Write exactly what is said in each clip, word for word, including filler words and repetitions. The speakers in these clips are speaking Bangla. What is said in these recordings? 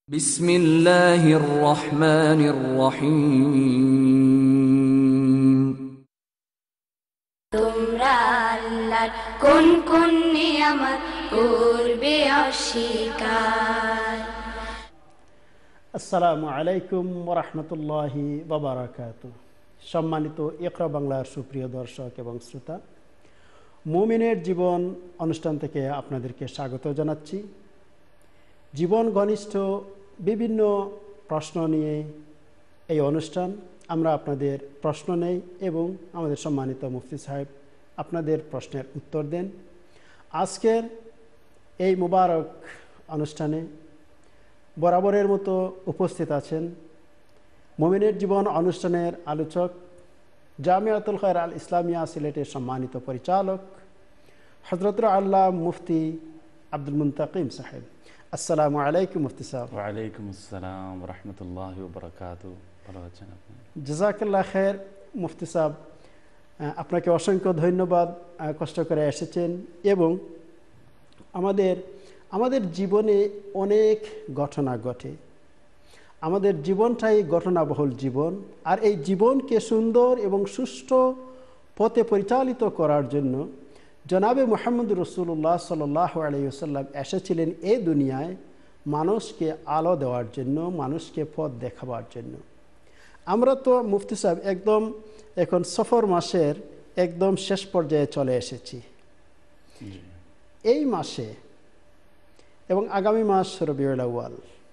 বিসমিল্লাহির রহমানির রহিম। তোমরা আল্লাহর কোন কোন নিয়ামত করবে অস্বীকার। আসসালামু আলাইকুম ওয়া রাহমাতুল্লাহি ওয়া বারাকাতুহু। সম্মানিত ইকরা বাংলার সুপ্রিয় দর্শক এবং শ্রোতা, মুমিনের জীবন অনুষ্ঠান থেকে আপনাদেরকে স্বাগত জানাচ্ছি। জীবন ঘনিষ্ঠ বিভিন্ন প্রশ্ন নিয়ে এই অনুষ্ঠান। আমরা আপনাদের প্রশ্ন নেই এবং আমাদের সম্মানিত মুফতি সাহেব আপনাদের প্রশ্নের উত্তর দেন। আজকের এই মুবারক অনুষ্ঠানে বরাবরের মতো উপস্থিত আছেন মুমিনের জীবন অনুষ্ঠানের আলোচক, জামিয়াতুল খায়র আল ইসলামিয়া সিলেটের সম্মানিত পরিচালক হযরত আল্লাহ মুফতি আব্দুল মুন্তাকিম সাহেব। আসসালামু আলাইকুম মুফতি সাহেব। ওয়া আলাইকুম আসসালাম ওয়া রাহমাতুল্লাহি ওয়া বারাকাতুহু। ভালো আছেন আপনি? জাযাকাল্লাহ খায়ের মুফতি সাহেব, আপনাকে অসংখ্য ধন্যবাদ, কষ্ট করে এসেছেন এবং আমাদের আমাদের জীবনে অনেক ঘটনা ঘটে। আমাদের জীবনটাই ঘটনাবহুল জীবন, আর এই জীবনকে সুন্দর এবং সুষ্ঠু পথে পরিচালিত করার জন্য জনাবে মুহাম্মদ রাসূলুল্লাহ সাল্লাল্লাহু আলাইহি ওয়াসাল্লাম এসেছিলেন এই দুনিয়ায় মানুষকে আলো দেওয়ার জন্য, মানুষকে পথ দেখাবার জন্য। আমরা তো মুফতি সাহেব একদম এখন সফর মাসের একদম শেষ পর্যায়ে চলে এসেছি। এই মাসে এবং আগামী মাস রবিউল আউয়াল,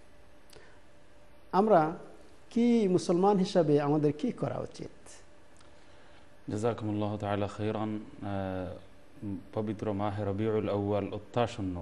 আমরা কি মুসলমান হিসাবে আমাদের কি করা উচিত? জাযাকুমুল্লাহু তাআলা খাইরান। পবিত্র মাহে রবিউল আউয়াল অত্যাসন্ন,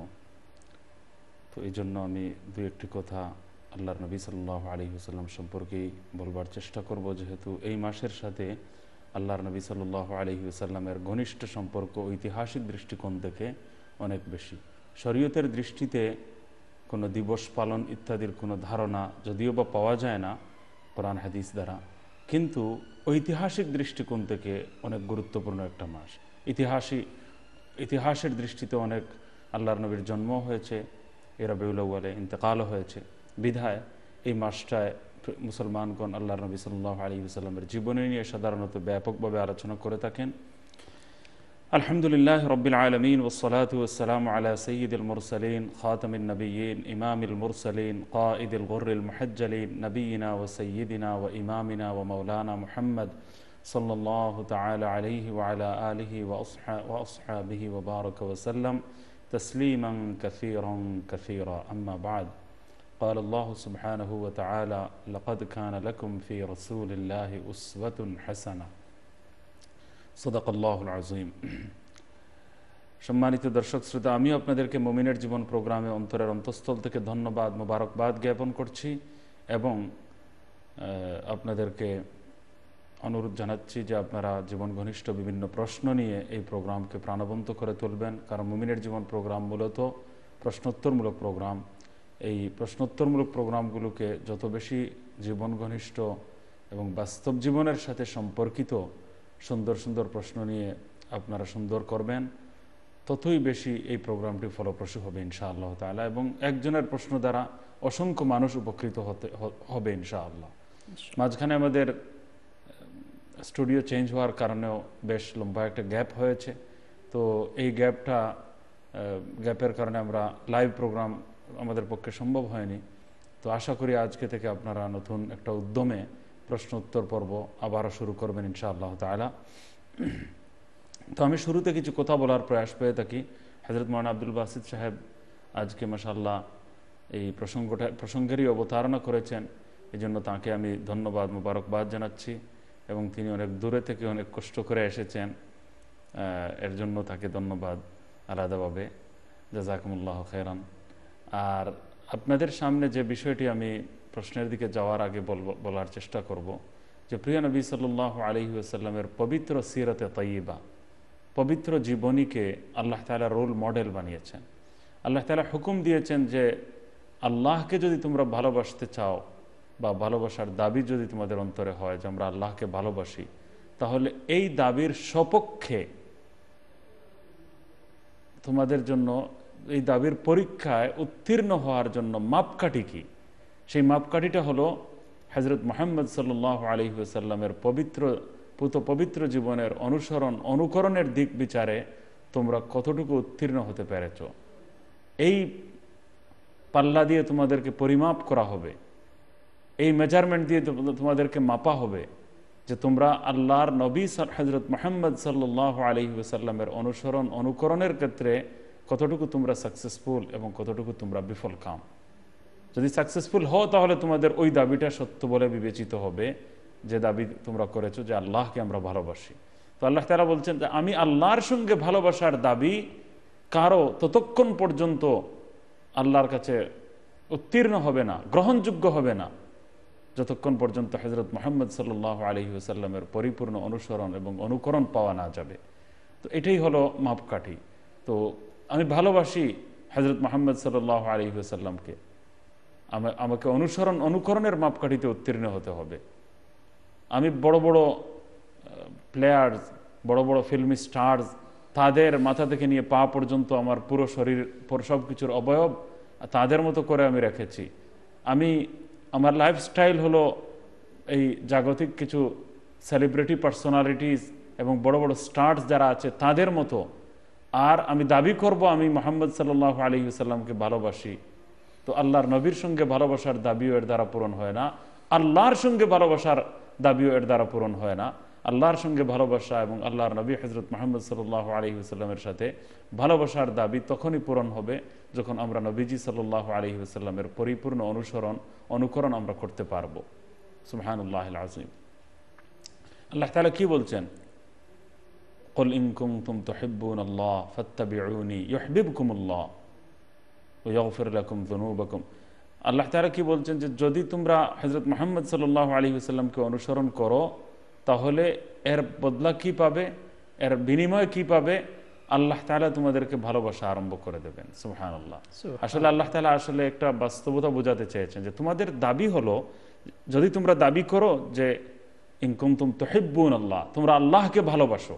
তো এই জন্য আমি দুই একটি কথা আল্লাহর নবী সাল্লাল্লাহু আলাইহি ওয়াসাল্লাম সম্পর্কেই বলবার চেষ্টা করব, যেহেতু এই মাসের সাথে আল্লাহর নবী সাল্লাল্লাহু আলাইহি ওয়াসাল্লামের ঘনিষ্ঠ সম্পর্ক ঐতিহাসিক দৃষ্টিকোণ থেকে অনেক বেশি। শরীয়তের দৃষ্টিতে কোনো দিবস পালন ইত্যাদির কোনো ধারণা যদিও বা পাওয়া যায় না কোরআন হাদিস দ্বারা, কিন্তু ঐতিহাসিক দৃষ্টিকোণ থেকে অনেক গুরুত্বপূর্ণ একটা মাস। ইতিহাসিক ইতিহাসের দৃষ্টিতে অনেক আল্লাহর নবীর জন্ম হয়েছে, এ রবিউল আউয়ালে ইন্তেকালও হয়েছে। বিধায় এই মাসটায় মুসলমানগণ আল্লাহর নবী সাল্লাল্লাহু আলাইহি ওয়াসাল্লামের জীবনী নিয়ে সাধারণত ব্যাপকভাবে আলোচনা করে থাকেন। আলহামদুলিল্লাহ রব্বিল আলামিন ওয়াসসালাতু ওয়াসসালামু আলা সাইয়্যিদিল মুরসালিন খাতামিন নবিয়্যিন ইমামিল মুরসালিন কাঈদিল গুররিল মুহাজ্জালিন নবিয়িনা ওয়া সাইয়্যিদিনা ওয়া ইমামিনা ওয়া মাওলানা মুহাম্মদ সাল্লাল্লাহু তাআলা আলাইহি ওয়া আলা আলিহি ওয়া আসহাবিহি ওয়া বারাকা ওয়া সাল্লাম তাসলিমান কাসীরান কাসীরা। আম্মা বা'দ। قال الله سبحانه وتعالى لقد كان لكم في رسول الله أسوة حسنة صدق الله العظيم। সম্মানিত দর্শক শ্রোতা, আমি আপনাদেরকে মুমিনের জীবন প্রোগ্রামে অন্তরের অন্তঃস্থল থেকে ধন্যবাদ মোবারকবাদ জ্ঞাপন করছি এবং আপনাদেরকে অনুরোধ জানাচ্ছি যে আপনারা জীবন ঘনিষ্ঠ বিভিন্ন প্রশ্ন নিয়ে এই প্রোগ্রামকে প্রাণবন্ত করে তুলবেন, কারণ মুমিনের জীবন প্রোগ্রাম মূলত প্রশ্নোত্তরমূলক প্রোগ্রাম। এই প্রশ্নোত্তরমূলক প্রোগ্রামগুলোকে যত বেশি জীবন ঘনিষ্ঠ এবং বাস্তব জীবনের সাথে সম্পর্কিত সুন্দর সুন্দর প্রশ্ন নিয়ে আপনারা সুন্দর করবেন, ততই বেশি এই প্রোগ্রামটি ফলপ্রসূ হবে ইনশাআল্লাহ তাআলা, এবং একজনের প্রশ্ন দ্বারা অসংখ্য মানুষ উপকৃত হতে হবে ইনশাআল্লাহ। মাঝখানে আমাদের স্টুডিও চেঞ্জ হওয়ার কারণেও বেশ লম্বা একটা গ্যাপ হয়েছে, তো এই গ্যাপটা গ্যাপের কারণে আমরা লাইভ প্রোগ্রাম আমাদের পক্ষে সম্ভব হয়নি। তো আশা করি আজকে থেকে আপনারা নতুন একটা উদ্যমে প্রশ্ন উত্তর পর্ব আবারও শুরু করবেন ইনশাআল্লাহ তাআলা। তো আমি শুরুতে কিছু কথা বলার প্রয়াস পেয়ে থাকি। হযরত মাওলানা আব্দুল বাসিত সাহেব আজকে মাশাআল্লাহ এই প্রসঙ্গটা প্রসঙ্গেরই অবতারণা করেছেন, এই জন্য তাঁকে আমি ধন্যবাদ মোবারকবাদ জানাচ্ছি, এবং তিনি অনেক দূরে থেকে অনেক কষ্ট করে এসেছেন, এর জন্য তাকে ধন্যবাদ আলাদাভাবে। জাযাকুমুল্লাহু খাইরান। আর আপনাদের সামনে যে বিষয়টি আমি প্রশ্নের দিকে যাওয়ার আগে বলার চেষ্টা করব, যে প্রিয় নবী সাল্লাল্লাহু আলাইহি ওয়াসাল্লামের পবিত্র সিরাতে তাইয়্যিবা, পবিত্র জীবনীকে আল্লাহ তাআলা রোল মডেল বানিয়েছেন। আল্লাহ তাআলা হুকুম দিয়েছেন যে আল্লাহকে যদি তোমরা ভালোবাসতে চাও বা ভালোবাসার দাবি যদি তোমাদের অন্তরে হয় যে আমরা আল্লাহকে ভালোবাসি, তাহলে এই দাবির সপক্ষে তোমাদের জন্য এই দাবির পরীক্ষায় উত্তীর্ণ হওয়ার জন্য মাপকাঠি কি, সেই মাপকাঠিটা হলো হযরত মুহাম্মদ সাল্লাল্লাহু আলাইহি ওয়াসাল্লামের পবিত্র পুত পবিত্র জীবনের অনুসরণ অনুকরণের দিক বিচারে তোমরা কতটুকু উত্তীর্ণ হতে পেরেছ। এই পাল্লা দিয়ে তোমাদেরকে পরিমাপ করা হবে, এই মেজারমেন্ট দিয়ে তোমাদেরকে মাপা হবে যে তোমরা আল্লাহর নবী হযরত মুহাম্মদ সাল্লাল্লাহু আলাইহি ওয়াসাল্লামের অনুসরণ অনুকরণের ক্ষেত্রে কতটুকু তোমরা সাকসেসফুল এবং কতটুকু তোমরা বিফল কাম। যদি সাকসেসফুল হও তাহলে তোমাদের ওই দাবিটা সত্য বলে বিবেচিত হবে, যে দাবি তোমরা করেছো যে আল্লাহকে আমরা ভালোবাসি। তো আল্লাহ তাআলা বলছেন যে আমি আল্লাহর সঙ্গে ভালোবাসার দাবি কারো ততক্ষণ পর্যন্ত আল্লাহর কাছে উত্তীর্ণ হবে না, গ্রহণযোগ্য হবে না, যতক্ষণ পর্যন্ত হযরত মুহাম্মদ সাল্লাল্লাহু আলাইহি ওয়াসাল্লামের পরিপূর্ণ অনুসরণ এবং অনুকরণ পাওয়া না যাবে। তো এটাই হলো মাপকাঠি। তো আমি ভালোবাসি হযরত মুহাম্মদ সাল্লাল্লাহু আলাইহি ওয়াসাল্লামকে, আমাকে অনুসরণ অনুকরণের মাপকাঠিতে উত্তীর্ণ হতে হবে। আমি বড় বড় প্লেয়ার্স, বড় বড় ফিল্মি স্টার্স, তাদের মাথা থেকে নিয়ে পা পর্যন্ত আমার পুরো শরীর সব কিছুর অবয়ব তাদের মতো করে আমি রেখেছি। আমি আমার লাইফস্টাইল হলো এই জাগতিক কিছু সেলিব্রিটি পার্সোনালিটিস এবং বড় বড় স্টার্স যারা আছে তাদের মতো। আর আমি দাবি করব আমি মুহাম্মদ সাল্লাল্লাহু আলাইহি ওয়াসাল্লামকে ভালোবাসি। তো আল্লাহর নবীর সঙ্গে ভালোবাসার দাবিও এর দ্বারা পূরণ হয় না, আল্লাহর সঙ্গে ভালোবাসার দাবিও এর দ্বারা পূরণ হয় না। আল্লাহর সঙ্গে ভালোবাসা এবং আল্লাহর নবী হযরত মুহাম্মদ সাল্লাল্লাহু আলাইহি ওয়াসাল্লামের সাথে ভালোবাসার দাবি তখনই পূরণ হবে যখন আমরা নবীজি সাল্লাল্লাহু আলাইহি ওয়াসাল্লামের পরিপূর্ণ অনুসরণ অনুকরণ আমরা করতে পারবো। সুবহানাল্লাহিল আযীম। আল্লাহ তাআলা কি বলছেন? কুল ইন কুনতুম তুহিব্বুনাল্লাহ ফাত্তাবিউনি ইউহিব্বুকুমুল্লাহ ওয়া ইয়াগফির লাকুম যুনুবাকুম। আল্লাহ তাআলা কি বলছেন যে যদি তোমরা হযরত মুহাম্মদ সাল্লাল্লাহু আলাইহি ওয়াসাল্লামকে অনুসরণ করো তাহলে এর বদলা কি পাবে, এর বিনিময় কি পাবে? আল্লাহ তাআলা তোমাদেরকে ভালোবাসা আরম্ভ করে দেবেন। সুবহানাল্লাহ। আসলে আল্লাহ তাআলা আসলে একটা বাস্তবতা বোঝাতে চেয়েছেন যে তোমাদের দাবি হলো, যদি তোমরা দাবি করো যে ইন কুনতুম তুহিব্বুনাল্লাহ, তোমরা আল্লাহকে ভালোবাসো,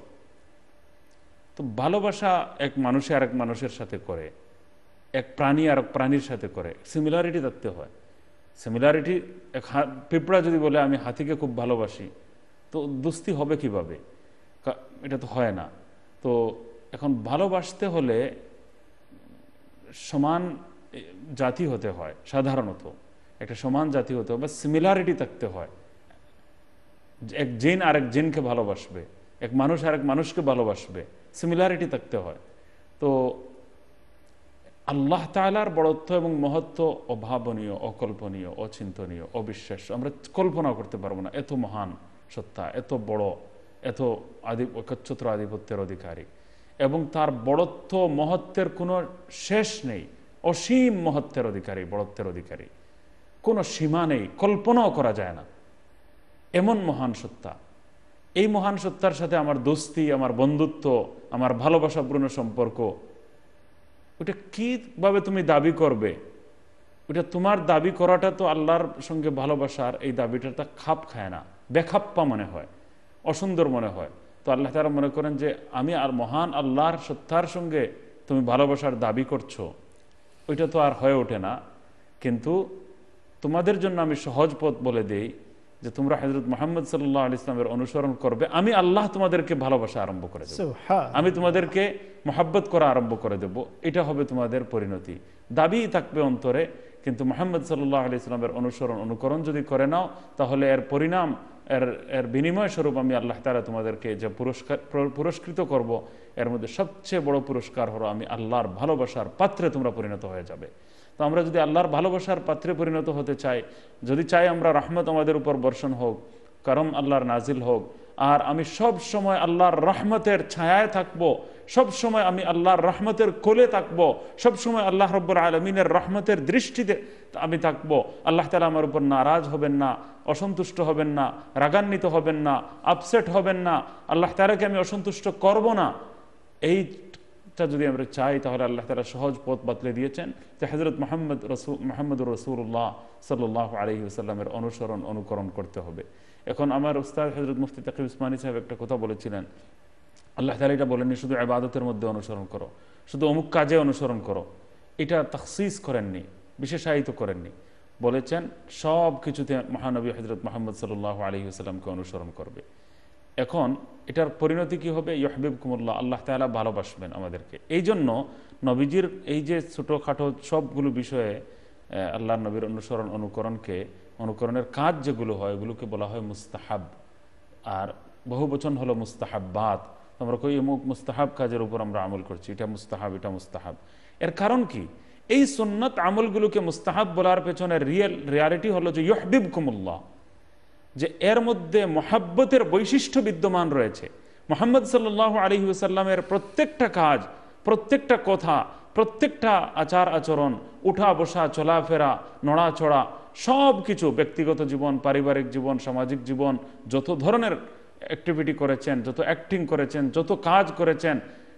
তো ভালোবাসা এক মানুষে আরেক মানুষের সাথে করে, এক প্রাণী আর এক প্রাণীর সাথে করে, সিমিলারিটি থাকতে হয়। সিমিলারিটি, এক পিঁপড়া যদি বলে আমি হাতিকে খুব ভালোবাসি, তো দুস্তি হবে কিভাবে? এটা তো হয় না। তো এখন ভালোবাসতে হলে সমান জাতি হতে হয়, সাধারণত একটা সমান জাতি হতে হবে, সিমিলারিটি থাকতে হয়। এক জিন আরেক জিনকে ভালোবাসবে, এক মানুষ আরেক মানুষকে ভালোবাসবে, সিমিলারিটি থাকতে হয়। তো আল্লাহ তাআলার বড়ত্ব এবং মহত্ব অভাবনীয়, অকল্পনীয়, অচিন্তনীয়, অবিশ্বাস্য, আমরা কল্পনা করতে পারবো না। এত মহান সত্তা, এত বড়, এত আদি একচ্ছত্র আধিপত্যের অধিকারী, এবং তার বড়ত্ব মহত্বের কোনো শেষ নেই, অসীম মহত্বের অধিকারী, বড়ত্বের অধিকারী, কোনো সীমা নেই, কল্পনাও করা যায় না, এমন মহান সত্তা। এই মহান সত্তার সাথে আমার দোস্তি, আমার বন্ধুত্ব, আমার ভালোবাসাপূর্ণ সম্পর্ক, ওটা কিভাবে তুমি দাবি করবে? ওটা তোমার দাবি করাটা তো আল্লাহর সঙ্গে ভালোবাসার এই দাবিটা তা খাপ খায় না, বেখাপ্পা মনে হয়, অসুন্দর মনে হয়। তো আল্লাহ তাআলা মনে করেন যে আমি আর মহান আল্লাহর সত্তার সঙ্গে তুমি ভালোবাসার দাবি করছো, ওইটা তো আর হয়ে ওঠে না। কিন্তু তোমাদের জন্য আমি সহজ পথ বলে দেই যে তোমরা হযরত মুহাম্মদ সাল্লাল্লাহু আলাইহি ওয়াসাল্লামের অনুসরণ করবে, আমি আল্লাহ তোমাদেরকে ভালোবাসা আরম্ভ করে দেব, আমি তোমাদেরকে মহব্বত করা আরম্ভ করে দেব। এটা হবে তোমাদের পরিণতি। দাবি থাকবে অন্তরে, কিন্তু মুহাম্মদ সাল্লাল্লাহু আলাইহি ওয়াসাল্লামের অনুসরণ অনুকরণ যদি করে নাও, তাহলে এর পরিণাম, এর এর বিনিময় স্বরূপ আমি আল্লাহ তাআলা তোমাদেরকে যে পুরস্কার পুরস্কৃত করব, এর মধ্যে সবচেয়ে বড় পুরস্কার হলো আমি আল্লাহর ভালোবাসার পাত্রে তোমরা পরিণত হয়ে যাবে। তো আমরা যদি আল্লাহর ভালোবাসার পাত্রে পরিণত হতে চাই, যদি চাই আমরা রহমত আমাদের উপর বর্ষণ হোক, করম আল্লাহর নাজিল হোক, আর আমি সব সময় আল্লাহর রহমতের ছায়ায় থাকব, সব সময় আমি আল্লাহর রহমতের কোলে থাকব, সব সময় আল্লাহ রাব্বুল আলামিনের রহমতের দৃষ্টিতে আমি থাকব, আল্লাহ তাআলা আমার উপর নারাজ হবেন না, অসন্তুষ্ট হবেন না, রাগান্বিত হবেন না, আপসেট হবেন না, আল্লাহ তাআলাকে আমি অসন্তুষ্ট করব না, এইটা যদি আমরা চাই তাহলে আল্লাহ তাআলা সহজ পথ বাতলে দিয়েছেন যে হযরত মুহাম্মদ রাসূল মুহাম্মদুর রাসূলুল্লাহ সাল্লাল্লাহু আলাইহি ওয়াসাল্লামের অনুসরণ অনুকরণ করতে হবে। এখন আমার উস্তাদ হযরত মুফতি তাকিব উসমানী সাহেব একটা কথা বলেছিলেন, আল্লাহ তাআলা এটা বলেননি শুধু ইবাদতের মধ্যে অনুসরণ করো, শুধু অমুক কাজে অনুসরণ করো, এটা তাখসিস করেননি, বিশেষায়িত করেননি। বলেছেন সব কিছুতে মহানবী হযরত মুহাম্মদ সাল্লাল্লাহু আলাইহি ওয়াসাল্লামকে অনুসরণ করবে। এখন এটার পরিণতি কি হবে? ইউহিব্বুকুমুল্লাহ, আল্লাহ তাআলা ভালোবাসবেন আমাদেরকে। এই জন্য নবীজির এই যে ছোটোখাটো সবগুলো বিষয়ে আল্লাহর নবীর অনুসরণ অনুকরণকে অনুকরণের কাজ যেগুলো হয় এগুলোকে বলা হয় মুস্তাহাব, আর বহু বচন হলো মুস্তাহাব্বাত। আমরা কই অমুক মুস্তাহাব কাজের উপর আমরা আমল করছি, এটা মুস্তাহাব, এটা মুস্তাহাব। এর কারণ কি? এই সুন্নাত আমলগুলোকে মুস্তাহাব বলার পেছনে রিয়েল রিয়ালিটি হলো যে ইউহিব্বুকুমুল্লাহ, যে এর মধ্যে মহাব্বতের বৈশিষ্ট্য বিদ্যমান রয়েছে। মুহাম্মদ সাল্লাল্লাহু আলাইহি ওয়াসাল্লামের প্রত্যেকটা কাজ, প্রত্যেকটা কথা, প্রত্যেকটা আচার আচরণ, উঠা বসা, চলাফেরা, নড়াচড়া, সব কিছু, ব্যক্তিগত জীবন, পারিবারিক জীবন, সামাজিক জীবন, যত ধরনের অ্যাক্টিভিটি করেছেন, যত অ্যাক্টিং করেছেন, যত কাজ করেছেন,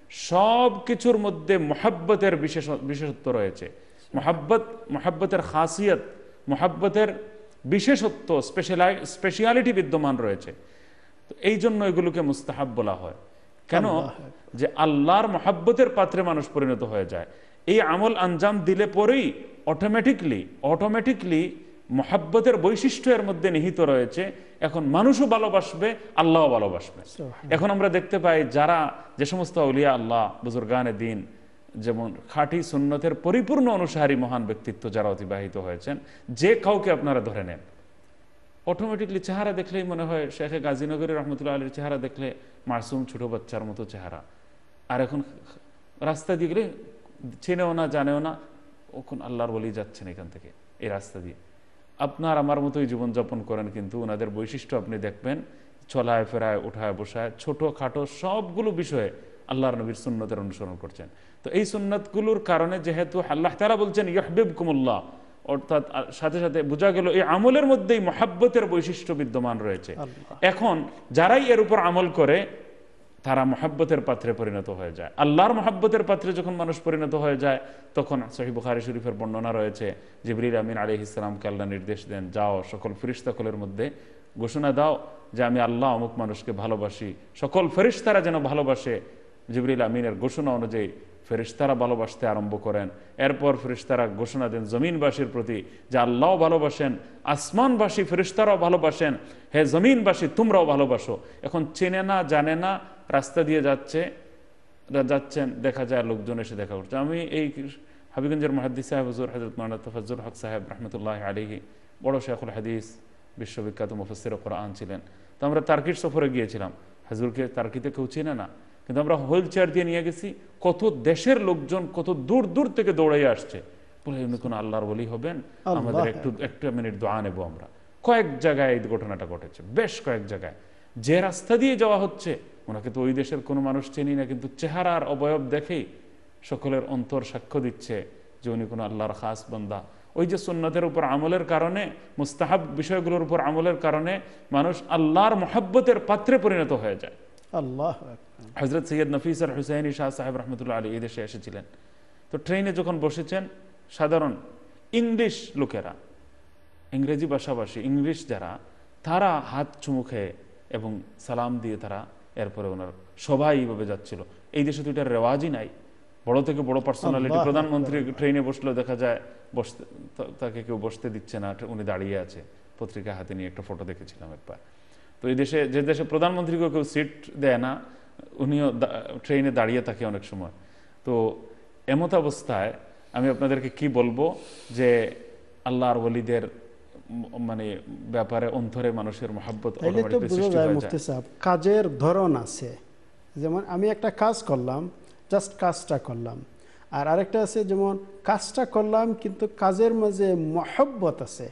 সব কিছুর মধ্যে মহাব্বতের বিশেষ বিশেষত্ব রয়েছে। মহাব্বত, মহাব্বতের খাসিয়ত, মহাব্বতের বিশেষত্ব, স্পেশালাই স্পেশালিটি বিদ্যমান রয়েছে। তো এই জন্য এগুলোকে মুস্তাহাব বলা হয়। কেন? যে আল্লাহর মহাব্বতের পাত্রে মানুষ পরিণত হয়ে যায়। এই আমল আঞ্জাম দিলে পরেই অটোমেটিকলি অটোমেটিকলি মহাব্বতের বৈশিষ্ট্য এর মধ্যে নিহিত রয়েছে। এখন মানুষও ভালোবাসবে, আল্লাহও ভালোবাসবে। এখন আমরা দেখতে পাই যারা, যে সমস্ত আউলিয়া আল্লাহ, বুজুর্গানে দিন, যেমন খাঁটি সুন্নতের পরিপূর্ণ অনুসারী মহান ব্যক্তিত্ব যারা অতিবাহিত হয়েছেন, যে কাউকে আপনারা ধরে নেন, অটোমেটিকলি চেহারা দেখলেই মনে হয় শেখে গাজীনগরী রহমতুল্লাহ আলীর চেহারা দেখলে মাসুম ছোট বাচ্চার মতো চেহারা। আর এখন রাস্তা দিয়ে গেলে চেনেও না, জানেও না, ওখন আল্লাহর বলি যাচ্ছেন এখান থেকে এই রাস্তা দিয়ে। আপনার আমার মতোই জীবনযাপন করেন, কিন্তু ওনাদের বৈশিষ্ট্য আপনি দেখবেন চলায় ফেরায়, উঠায় বসায়, ছোট খাটো সবগুলো বিষয়ে আল্লাহর নবীর সুন্নতের অনুসরণ করছেন। তো এই সুন্নতগুলোর কারণে যেহেতু আল্লাহ তাআলা বলছেন ইউহিব্বুকুমুল্লাহ, অর্থাৎ সাথে সাথে বোঝা গেল এই আমলের মধ্যেই মহাব্বতের বৈশিষ্ট্য বিদ্যমান রয়েছে। এখন যারাই এর উপর আমল করে তারা মহাব্বতের পাত্রে পরিণত হয়ে যায়। আল্লাহর মহাব্বতের পাত্রে যখন মানুষ পরিণত হয়ে যায়, তখন সহিহ বুখারী শরীফের বর্ণনা রয়েছে, জিবরিল আমিন আলাইহিস সালামকে আল্লাহ নির্দেশ দেন, যাও সকল ফেরেশতাকুলের মধ্যে ঘোষণা দাও যে আমি আল্লাহ অমুক মানুষকে ভালোবাসি, সকল ফেরেশতারা যেন ভালোবাসে। জিবরিল আমিনের ঘোষণা অনুযায়ী ফেরেশতারা ভালোবাসতে আরম্ভ করেন। এরপর ফেরেশতারা ঘোষণা দেন জমিনবাসীর প্রতি যে আল্লাহ ভালোবাসেন, আসমানবাসী ফেরেশতারাও ভালোবাসেন, হে জমিনবাসী তোমরাও ভালোবাসো। এখন চেনে না, জানে না, রাস্তা দিয়ে যাচ্ছে যাচ্ছেন দেখা যায় লোকজন এসে দেখা করছে। আমি এই হাবিগঞ্জের মুহাদ্দিস সাহেব হুজুর হযরত মাওলানা তাফাজ্জুল হক সাহেব রাহমাতুল্লাহি আলাইহি, বড় শেখুল হাদিস, বিশ্ববিখ্যাত মুফাসসির কোরআন ছিলেন। তো আমরা তার্কির সফরে গিয়েছিলাম, হুজুরকে তার্কিতে কেউ চেনে না, কিন্তু আমরা হুইল চেয়ার দিয়ে নিয়ে গেছি। কত দেশের লোকজন কত দূর দূর থেকে দৌড়াইয়া আসছে, বলে উনি কোন আল্লাহর ওলি হবেন, আমাদের একটু একটা মিনিট দোয়া নেব আমরা। কয়েক জায়গায় এই ঘটনাটা ঘটেছে, বেশ কয়েক জায়গায়। যে রাস্তা দিয়ে যাওয়া হচ্ছে, ওনাকে তো ওই দেশের কোনো মানুষ চেনি না, কিন্তু চেহারার অবয়ব দেখেই সকলের অন্তর সাক্ষ্য দিচ্ছে যে উনি কোনো আল্লাহর খাস বান্দা। ওই যে সুন্নতের উপর আমলের কারণে, মুস্তাহাব বিষয়গুলোর উপর আমলের কারণে মানুষ আল্লাহর মহাব্বতের পাত্রে পরিণত হয়ে যায়। আল্লাহ হযরত সৈয়দ নফিস আল হুসাইনি শাহ সাহেব রহমতুল্লাহ আলী এই দেশে এসেছিলেন। তো ট্রেনে যখন বসেছেন, সাধারণ ইংলিশ লোকেরা, ইংরেজি ভাষাভাষী ইংলিশ যারা, তারা হাত চুমু খেয়ে এবং সালাম দিয়ে তারা এরপরে ওনার সবাই এইভাবে যাচ্ছিল। এই দেশে তো এটার রেওয়াজই নাই। বড় থেকে বড় পার্সোনালিটি, প্রধানমন্ত্রী ট্রেনে বসলেও দেখা যায় বসতে, তাকে কেউ বসতে দিচ্ছে না, উনি দাঁড়িয়ে আছে, পত্রিকা হাতে নিয়ে একটা ফটো দেখেছিলাম একবার। তো এই দেশে, যে দেশে প্রধানমন্ত্রীকেও কেউ সিট দেয় না, উনিও ট্রেনে দাঁড়িয়ে থাকে অনেক সময়। তো এমত অবস্থায় আমি আপনাদেরকে কি বলবো যে আল্লাহর ওলিদের মানে ব্যাপারে অন্তরে মানুষের মহাব্বত অটোমেটিকলি সৃষ্টি হয়ে যায়। কাজের ধরন আছে, যেমন আমি একটা কাজ করলাম, জাস্ট কাজটা করলাম, আর আরেকটা আছে যেমন কাজটা করলাম কিন্তু কাজের মাঝে মহব্বত আছে।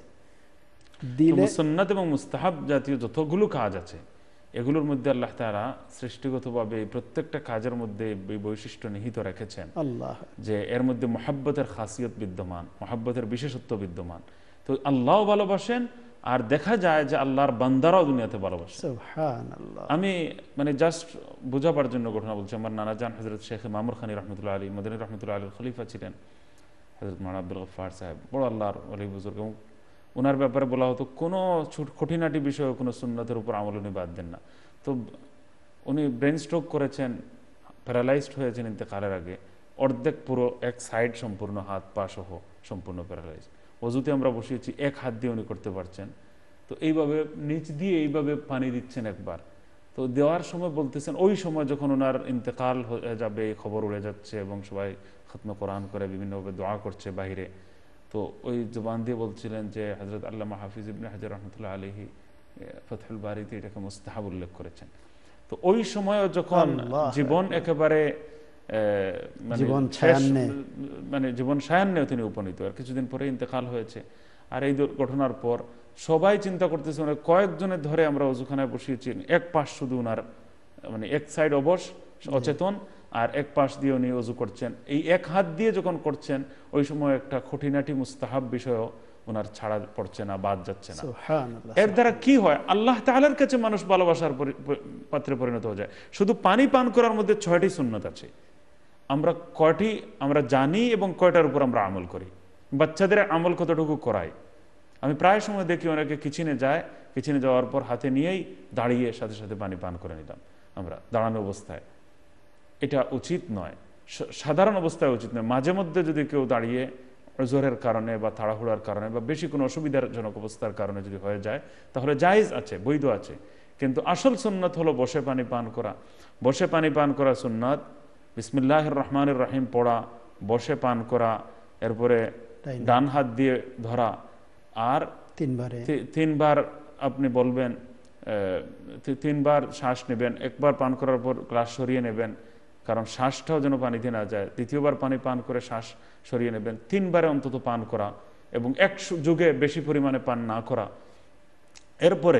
দিলে সুন্নাত এবং মুস্তাহাব জাতীয় যতগুলো কাজ আছে, এগুলোর মধ্যে আল্লাহ তাআলা সৃষ্টিগতভাবে প্রত্যেকটা কাজের মধ্যে এই বৈশিষ্ট্য নিহিত রেখেছেন, আল্লাহ, যে এর মধ্যে মহাব্বতের খাসিয়ত বিদ্যমান, মহাব্বতের বিশেষত্ব বিদ্যমান। তো আল্লাহ ভালোবাসেন, আর দেখা যায় যে আল্লাহর বান্দারাও দুনিয়াতে ভালোবাসেন। সুবহানাল্লাহ। আমি মানে জাস্ট বোঝাবার জন্য ঘটনা বলছি। আমার নানা জান হযরত শেখ মামুর খানি রহমতুল্লাহ আলী, মদিনী রহমতুল্লাহ আলীর খলিফা ছিলেন, হযরত মাওলানা আব্দুল গফফার সাহেব, বড় আল্লাহর ওলি বুজুর্গ। ওনার ব্যাপারে বলা হতো কোনো খুঁটিনাটি বিষয়ে কোনো সুন্নতের উপর আমল উনি বাদ দেন না। তো উনি ব্রেন স্ট্রোক করেছেন, প্যারালাইজড হয়েছেন ইন্তেকালের আগে, অর্ধেক পুরো এক সাইড সম্পূর্ণ, হাত পা সহ সম্পূর্ণ প্যারালাইজ। অজুতে আমরা বসিয়েছি, এক হাত দিয়ে উনি করতে পারছেন। তো এইভাবে নিচ দিয়ে এইভাবে পানি দিচ্ছেন একবার। তো দেওয়ার সময় বলতেছেন ওই সময় যখন ওনার ইন্তেকাল হয়ে যাবে, খবর উড়ে যাচ্ছে এবং সবাই খতমে কোরআন করে বিভিন্নভাবে দোয়া করছে বাহিরে, তো ওই জবান দিয়ে বলছিলেন যে হযরত আল্লামা হাফিজ ইবনে হাজার রহমতুল্লাহ আলাইহি ফাতহুল বারীতে এটাকে মুস্তাহাব উল্লেখ করেছেন। তো ওই সময় যখন জীবন একেবারে মানে জীবন সায়ান্নে তিনি উপনীত, আর কিছুদিন পরে ইন্তেকাল হয়েছে। আর এই ঘটনার পর সবাই চিন্তা করতেছে, মানে কয়েকজনের ধরে আমরা অজুখানায় বসিয়েছি, এক পাশ শুধু উনার মানে এক সাইড অবশ অচেতন, আর এক পাশ দিয়ে উনি অজু করছেন। এই এক হাত দিয়ে যখন করছেন ওই সময় একটা খুঁটিনাটি মুস্তাহাব বিষয়ও ওনার ছাড়া পড়ছে না, বাদ যাচ্ছে না। এর দ্বারা কি হয়, আল্লাহ তাআলার কাছে মানুষ ভালোবাসার পাত্রে পরিণত হয়ে যায়। শুধু পানি পান করার মধ্যে ছয়টি সুন্নত আছে, আমরা কয়টি আমরা জানি এবং কয়টার উপর আমরা আমল করি, বাচ্চাদের আমল কতটুকু করাই। আমি প্রায় সময় দেখি অনেকে কিচেনে যায়, কিচেনে যাওয়ার পর হাতে নিয়েই দাঁড়িয়ে সাথে সাথে পানি পান করে নিলাম আমরা দাঁড়ানো অবস্থায়। এটা উচিত নয়, সাধারণ অবস্থায় উচিত নয়। মাঝে মধ্যে যদি কেউ দাঁড়িয়ে জোরের কারণে বা তাড়াহুড়ার কারণে বা বেশি কোনো অসুবিধাজনক অবস্থার কারণে যদি হয়ে যায় তাহলে জায়েজ আছে, বৈধ আছে। কিন্তু আসল সুন্নাত হলো বসে পানি পান করা। বসে পানি পান করা সুন্নাত, বিসমিল্লাহির রহমানির রহিম পড়া, বসে পান করা, এরপরে ডান হাত দিয়ে ধরা, আর তিনবারে তিনবার আপনি বলবেন, তিনবার শ্বাস নেবেন, একবার পান করার পর গ্লাস সরিয়ে নেবেন, কারণ শ্বাসটাও যেন পানিতে না যায়। দ্বিতীয়বার পানি পান করে শ্বাস সরিয়ে নেবেন। তিনবারে অন্তত পান করা এবং এক যুগে বেশি পরিমাণে পান না করা। এরপরে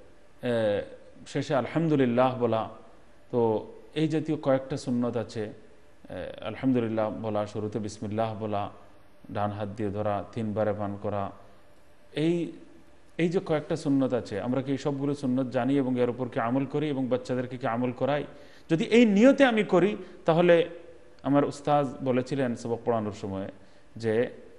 শেষে আলহামদুলিল্লাহ বলা। তো এই জাতীয় কয়েকটা সুন্নত আছে, আলহামদুলিল্লাহ বলা, শুরুতে বিসমিল্লাহ বলা, ডান হাত দিয়ে ধরা, তিনবারে পান করা। এই এই যে কয়েকটা সুন্নত আছে, আমরা কি সবগুলো সুন্নত জানি এবং এর উপর কি আমল করি এবং বাচ্চাদেরকে কি আমল করাই? যদি এই নিয়তে আমি করি তাহলে আমার উস্তাদ বলেছিলেন সবক পড়ানোর সময় যে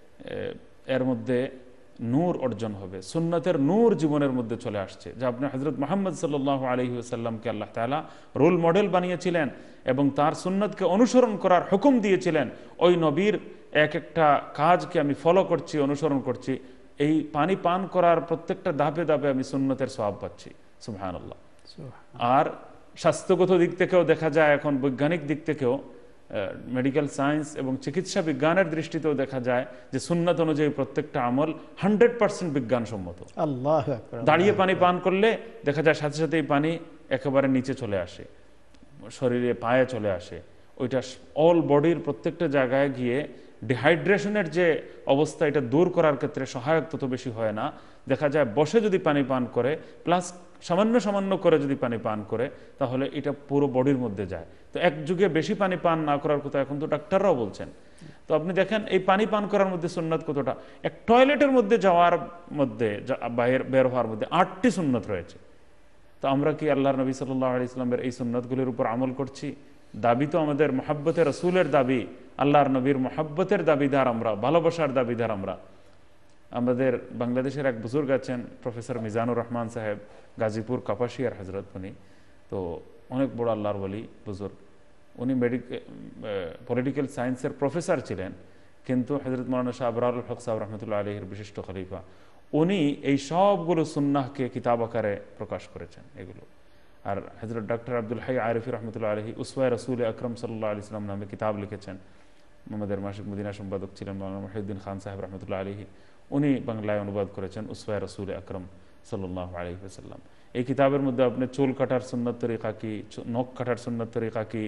এর মধ্যে নূর অর্জন হবে, সুন্নতের নূর জীবনের মধ্যে চলে আসছে। যা আপনি হযরত মুহাম্মদ সাল্লাল্লাহু আলাইহি ওয়াসাল্লামকে আল্লাহ তাআলা রোল মডেল বানিয়েছিলেন এবং তার সুন্নতকে অনুসরণ করার হুকুম দিয়েছিলেন। ওই নবীর এক একটা কাজকে আমি ফলো করছি, অনুসরণ করছি। এই পানি পান করার প্রত্যেকটা ধাপে ধাপে আমি সুন্নতের সওয়াব পাচ্ছি। সুবহানাল্লাহ। আর স্বাস্থ্যগত দিক থেকেও দেখা যায়, এখন বৈজ্ঞানিক দিক থেকেও, মেডিকেল সায়েন্স এবং চিকিৎসা বিজ্ঞানের দৃষ্টিতেও দেখা যায় যে সুন্নাত অনুযায়ী প্রত্যেকটা আমল হান্ড্রেড পার্সেন্ট বিজ্ঞানসম্মত। আল্লাহু আকবার। দাঁড়িয়ে পানি পান করলে দেখা যায় সাথে সাথে এই পানি একেবারে নিচে চলে আসে, শরীরে পায়ে চলে আসে, ওইটা অল বডির প্রত্যেকটা জায়গায় গিয়ে ডিহাইড্রেশনের যে অবস্থা এটা দূর করার ক্ষেত্রে সহায়ক তত বেশি হয় না। দেখা যায় বসে যদি পানি পান করে প্লাস সামান্য সামান্য করে যদি পানি পান করে তাহলে এটা পুরো বডির মধ্যে যায়। তো এক যুগে বেশি পানি পান না করার কথা এখন তো ডাক্তাররাও বলছেন। তো আপনি দেখেন এই পানি পান করার মধ্যে সুন্নত কতটা। এক টয়লেটের মধ্যে যাওয়ার মধ্যে, বাইরে বের হওয়ার মধ্যে আটটি সুন্নত রয়েছে। তো আমরা কি আল্লাহর নবী সাল্লাল্লাহু আলাইহি ওয়াসাল্লামের এই সুন্নতগুলির উপর আমল করছি? দাবি তো আমাদের মুহাব্বতে রাসূলের দাবি, আল্লাহর নবীর মুহাব্বতের দাবিদার আমরা, ভালোবাসার দাবিদার আমরা। আমাদের বাংলাদেশের এক বুজুর্গ আছেন প্রফেসর মিজানুর রহমান সাহেব, গাজীপুর কাপাসিয়ার হজরত। উনি তো অনেক বড় আল্লাহর ওলি বুজুর্গ। উনি মেডিকেল পলিটিক্যাল সায়েন্সের প্রফেসর ছিলেন, কিন্তু হজরত মৌলানা শাহ আবরারুল হক সাহেব রহমতুল্লাহ আলাইহির বিশিষ্ট খলিফা। উনি এই সবগুলো সুন্নাহকে কিতাব আকারে প্রকাশ করেছেন এগুলো। আর হজরত ডক্টর আব্দুল হাই আরিফি রহমতুল্লাহ আলাইহি উসওয়ায়ে রাসূল আকরাম সাল্লাল্লাহু আলাইহি ওয়াসাল্লাম নামে কিতাব লিখেছেন। আমাদের মাসিক মদিনা সম্পাদক ছিলেন মৌলানা মুহিউদ্দিন খান সাহেব রহমতুল্লাহ আলাইহি। উনি বাংলায় অনুবাদ করেছেন উসওয়ায়ে রাসূল আকরাম সাল্লাল্লাহু আলাইহি ওয়াসাল্লাম। এই কিতাবের মধ্যে আপনি চুল কাটার সুন্নত তরিকা কি, নখ কাটার সুন্নত তরিকা কি,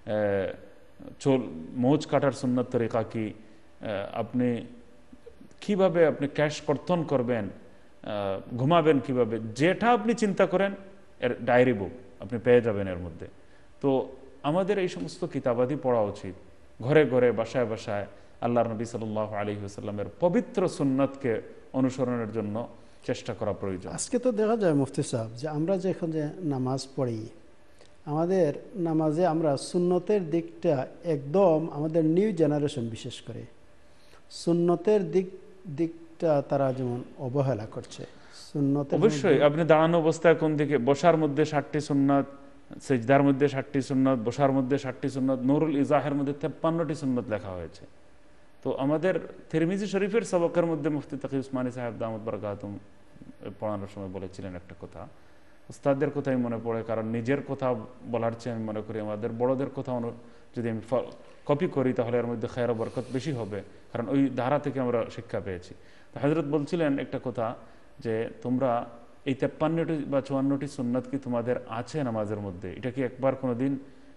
চুল মোচ কাটার সুন্নত তরিকা কি, আপনি কিভাবে আপনি ক্যাশ কর্তন করবেন, ঘুমাবেন কিভাবে, যেটা আপনি চিন্তা করেন এর ডায়েরি বুক আপনি পেয়ে যাবেন এর মধ্যে। তো আমাদের এই সমস্ত কিতাবাদি পড়া উচিত। ঘরে ঘরে বাসায় বাসায় আল্লাহর নবী সাল্লাল্লাহু আলাইহি ওয়াসাল্লামের পবিত্র সুন্নতকে অনুসরণের জন্য চেষ্টা করা প্রয়োজন। আজকে তো দেখা যায় মুফতি সাহেব যে আমরা যখন যে নামাজ পড়ি, আমাদের নামাজে আমরা সুন্নতের দিকটা একদম আমাদের নিউ জেনারেশন বিশেষ করে সুন্নতের দিক দিকটা তারা যেমন অবহেলা করছে। সুন্নতের অবশ্যই আপনি দাঁড়ানো অবস্থায় কোন দিকে, বসার মধ্যে ষাটটি সুন্নত, সিজদার মধ্যে ষাটটি সুন্নত, বসার মধ্যে ষাটটি সুন্নত, নুরুল ইজাহের মধ্যে তেপ্পান্নটি সুন্নত লেখা হয়েছে। তো আমাদের তিরমিজি শরীফের সবকের মধ্যে মুফতি তাকি উসমানী সাহেব দামত বরকাতুম পড়ানোর সময় বলেছিলেন একটা কথা, উস্তাদদের কথাই মনে পড়ে, কারণ নিজের কথা বলার চেয়ে আমি মনে করি আমাদের বড়দের কথা যদি আমি কপি করি তাহলে এর মধ্যে খায়র বরকত বেশি হবে, কারণ ওই ধারা থেকে আমরা শিক্ষা পেয়েছি। তো হযরত বলছিলেন একটা কথা যে তোমরা এই তেপ্পান্নটি বা চুয়ান্নটি সুন্নাত কি তোমাদের আছে নামাজের মধ্যে, এটা কি একবার কোনোদিন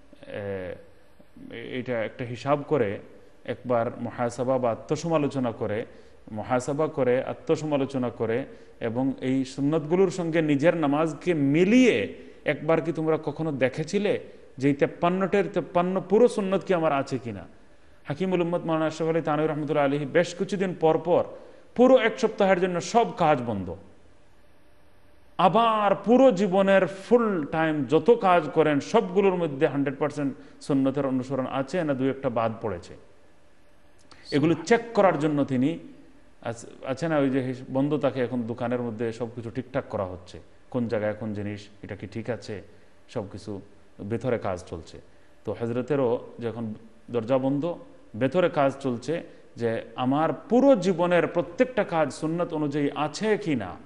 এটা একটা হিসাব করে একবার মুহাসাবা বা আত্মসমালোচনা করে মুহাসাবা করে আত্মসমালোচনা করে এবং এই সুন্নতগুলোর সঙ্গে নিজের নামাজকে মিলিয়ে একবার কি তোমরা কখনো দেখেছিলে যে এই তেপ্পান্নটের তেপ্পান্ন পুরো সুন্নত কি আমার আছে কিনা? হাকিমুল উম্মত মাওলানা আশরাফ আলী থানভী রাহমাতুল্লাহ আলাইহি বেশ কিছুদিন পর পর পুরো এক সপ্তাহের জন্য সব কাজ বন্ধ, আবার পুরো জীবনের ফুল টাইম যত কাজ করেন সবগুলোর মধ্যে হান্ড্রেড পার্সেন্ট সুন্নতের অনুসরণ আছে না দুই একটা বাদ পড়েছে, এগুলো চেক করার জন্য তিনি আছে না ওই যে বন্ধ থাকে এখন দোকানের মধ্যে সবকিছু ঠিকঠাক করা হচ্ছে, কোন জায়গায় কোন জিনিস এটা কি ঠিক আছে, সবকিছু ভেতরে কাজ চলছে। তো হযরতেরও যখন দরজা বন্ধ ভেতরে কাজ চলছে যে আমার পুরো জীবনের প্রত্যেকটা কাজ সুন্নত অনুযায়ী আছে কি না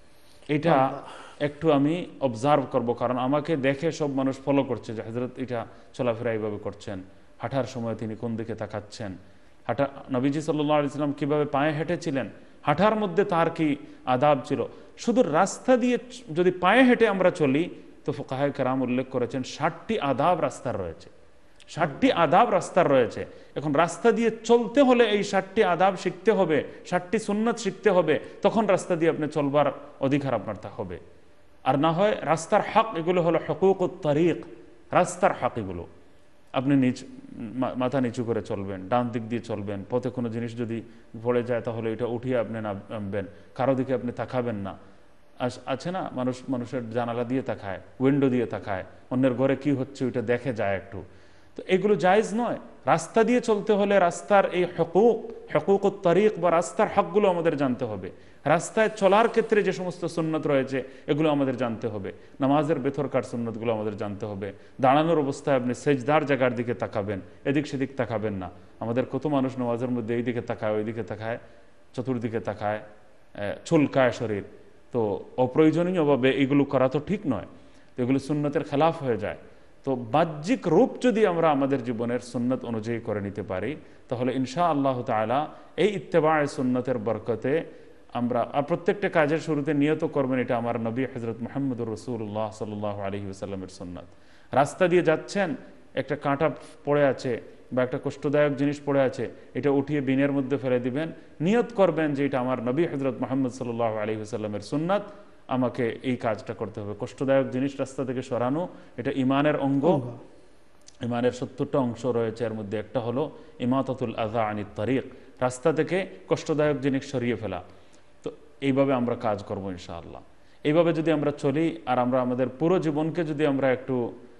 এটা একটু আমি অবজার্ভ করব, কারণ আমাকে দেখে সব মানুষ ফলো করছে যে হযরত এটা চলাফেরা এইভাবে করছেন, হাঁটার সময় তিনি কোন দিকে তাকাচ্ছেন, হাঁটা নবীজি সাল্লাল্লাহু আলাইহি ওয়াসাল্লাম কিভাবে পায়ে হেঁটেছিলেন, হাঁটার মধ্যে তার কি আদাব ছিল। শুধু রাস্তা দিয়ে যদি পায়ে হেঁটে আমরা চলি তো ফুকাহায়ে কেরাম উল্লেখ করেছেন ষাটটি আদাব রাস্তার রয়েছে, ষাটটি আদাব রাস্তার রয়েছে। এখন রাস্তা দিয়ে চলতে হলে এই ষাটটি আদাব শিখতে হবে, ষাটটি সুন্নাত শিখতে হবে, তখন রাস্তা দিয়ে আপনি চলবার অধিকার আপনার তা হবে। আর না হয় রাস্তার হক এগুলো হলো হুকুকুত তারিক, রাস্তার হক এগুলো আপনি নিচ মাথা নিচু করে চলবেন, ডান দিক দিয়ে চলবেন, পথে কোনো জিনিস যদি পড়ে যায় তাহলে এটা উঠিয়ে আপনি নামবেন, কারো দিকে আপনি তাকাবেন না। আছে না মানুষ মানুষের জানালা দিয়ে তাকায়, উইন্ডো দিয়ে তাকায়, অন্যের ঘরে কি হচ্ছে ওইটা দেখে যায় একটু, তো এগুলো জায়েজ নয়। রাস্তা দিয়ে চলতে হলে রাস্তার এই হুকুক হুকুকুত তারিক বা রাস্তার হকগুলো আমাদের জানতে হবে। রাস্তায় চলার ক্ষেত্রে যে সমস্ত সুন্নত রয়েছে এগুলো আমাদের জানতে হবে, নামাজের ভেতরকার সুন্নতগুলো আমাদের জানতে হবে। দাঁড়ানোর অবস্থায় আপনি সেজদার জায়গার দিকে তাকাবেন, এদিক সেদিক তাকাবেন না। আমাদের কত মানুষ নামাজের মধ্যে এই দিকে তাকায় ওই দিকে তাকায়, চতুর্দিকে তাকায়, চুলকায় শরীর, তো অপ্রয়োজনীয়ভাবে এগুলো করা তো ঠিক নয়, তো এগুলো সুন্নতের খেলাফ হয়ে যায়। তো বাহ্যিক রূপ যদি আমরা আমাদের জীবনের সুন্নত অনুযায়ী করে নিতে পারি তাহলে ইনশাআল্লাহ তাআলা এই ইত্তেবায়ে সুন্নতের বরকতে আমরা প্রত্যেকটা কাজের শুরুতে নিয়ত করবেন এটা আমার নবী হযরত মুহাম্মদুর রাসূলুল্লাহ সাল্লাল্লাহু আলাইহি ওয়াসাল্লামের সুন্নাত। রাস্তা দিয়ে যাচ্ছেন, একটা কাঁটা পড়ে আছে বা একটা কষ্টদায়ক জিনিস পড়ে আছে, এটা উঠিয়ে বিনের মধ্যে ফেলে দিবেন, নিয়ত করবেন যে এটা আমার নবী হযরত মুহাম্মদ সাল্লাল্লাহু আলাইহি ওয়াসাল্লামের সুন্নাত, আমাকে এই কাজটা করতে হবে। কষ্টদায়ক জিনিস রাস্তা থেকে সরানো এটা ইমানের অঙ্গ, ইমানের সত্তরটা অংশ রয়েছে, এর মধ্যে একটা হলো ইমাতাতুল আযা আনিত তারিক, রাস্তা থেকে কষ্টদায়ক জিনিস সরিয়ে ফেলা। তো এইভাবে আমরা কাজ করবো ইনশাআল্লাহ। এইভাবে যদি আমরা চলি আর আমরা আমাদের পুরো জীবনকে যদি আমরা একটু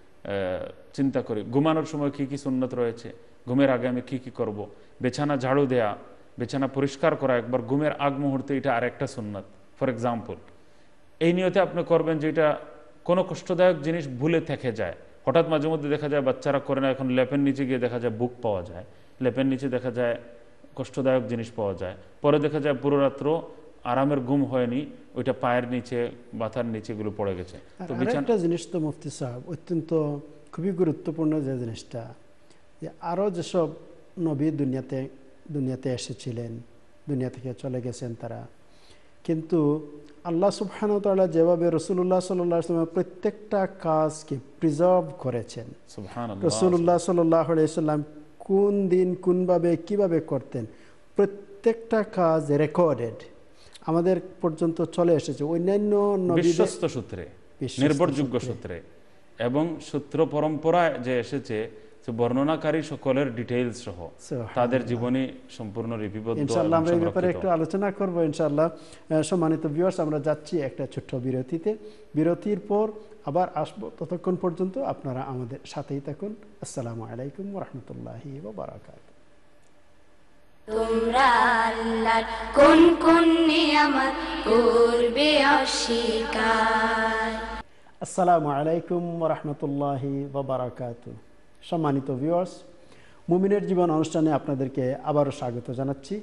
চিন্তা করি, ঘুমানোর সময় কি কি সুন্নত রয়েছে, ঘুমের আগে আমি কি কি করব, বিছানা ঝাড়ু দেয়া, বিছানা পরিষ্কার করা একবার ঘুমের আগ মুহূর্তে, এটা আরেকটা সুন্নত। ফর এক্সাম্পল এই নিয়তে আপনি করবেন যে এটা কোনো কষ্টদায়ক জিনিস ভুলে থেকে যায়, হঠাৎ মাঝে মধ্যে দেখা যায় বাচ্চারা করে না, এখন লেপের নিচে গিয়ে দেখা যায় বুক পাওয়া যায়, লেপের নিচে দেখা যায় কষ্টদায়ক জিনিস পাওয়া যায়, পরে দেখা যায় পুরো রাত্র আরামের ঘুম হয়নি, ওইটা পায়ের নিচে মাথার নিচে এগুলো পড়ে গেছে। তো একটা জিনিস তো মুফতি সাহেব অত্যন্ত খুবই গুরুত্বপূর্ণ যে জিনিসটা, যে আরও যেসব নবী দুনিয়াতে দুনিয়াতে এসেছিলেন, দুনিয়া থেকে চলে গেছেন তারা, কিন্তু আল্লাহ সুবহানাহু ওয়া তাআলা যেভাবে রাসূলুল্লাহ সাল্লাল্লাহু আলাইহি ওয়াসাল্লাম প্রত্যেকটা কাজকে প্রিজার্ভ করেছেন, সুবহানাল্লাহ, রাসূলুল্লাহ সাল্লাল্লাহু আলাইহি ওয়াসাল্লাম কোন দিন কোনভাবে কিভাবে করতেন, প্রত্যেকটা কাজ রেকর্ডেড আমাদের পর্যন্ত চলে এসেছে অন্যান্য বিশ্বস্ত সূত্রে, নির্ভরযোগ্য সূত্রে, এবং সূত্র পরম্পরায় যে এসেছে বর্ণনাকারী সকলের ডিটেইলস সহ তাদের জীবনী সম্পূর্ণ লিপিবদ্ধ। ইনশাআল্লাহ আমরা এই ব্যাপারে একটু আলোচনা করব ইনশাআল্লাহ। সম্মানিত ভিউয়ার্স, আমরা যাচ্ছি একটা ছোট্ট বিরতিতে, বিরতির পর আবার আসবো, ততক্ষণ পর্যন্ত আপনারা আমাদের সাথেই থাকুন। আসসালামু আলাইকুম ওয়া রাহমাতুল্লাহি ওয়া বারাকাতুহু। তোমরা আল্লাহর কোন কোন নিয়ামত করবে অস্বীকার। আসসালামু আলাইকুম ওয়া রাহমাতুল্লাহি ওয়া বারাকাতুহু। সম্মানিত ভিউয়ার্স, মুমিনের জীবন অনুষ্ঠানে আপনাদেরকে আবারও স্বাগত জানাচ্ছি।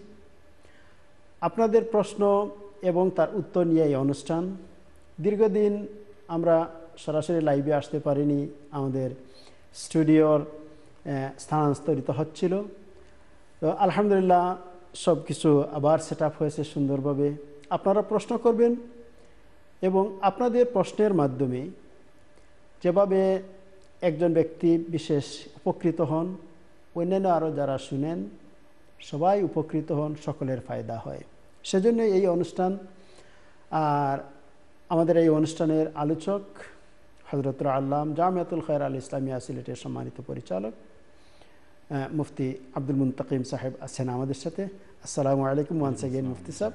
আপনাদের প্রশ্ন এবং তার উত্তর নিয়ে এই অনুষ্ঠান। দীর্ঘদিন আমরা সরাসরি লাইভে আসতে পারিনি, আমাদের স্টুডিওর স্থানান্তরিত হচ্ছিল। তো আলহামদুলিল্লাহ সব কিছু আবার সেট আপ হয়েছে সুন্দরভাবে। আপনারা প্রশ্ন করবেন এবং আপনাদের প্রশ্নের মাধ্যমে যেভাবে একজন ব্যক্তি বিশেষ উপকৃত হন, অন্যান্য আরও যারা শুনেন সবাই উপকৃত হন, সকলের ফায়দা হয়। সেজন্য এই অনুষ্ঠান। আর আমাদের এই অনুষ্ঠানের আলোচক হযরতুল আল্লাম জামিয়াতুল খায়র আল ইসলামিয়া সিলেটের সম্মানিত পরিচালক মুফতি আব্দুল মুন্তাকিম সাহেব আছেন আমাদের সাথে। আসসালামু আলাইকুম ওয়ান্স এগেইন মুফতি সাহেব।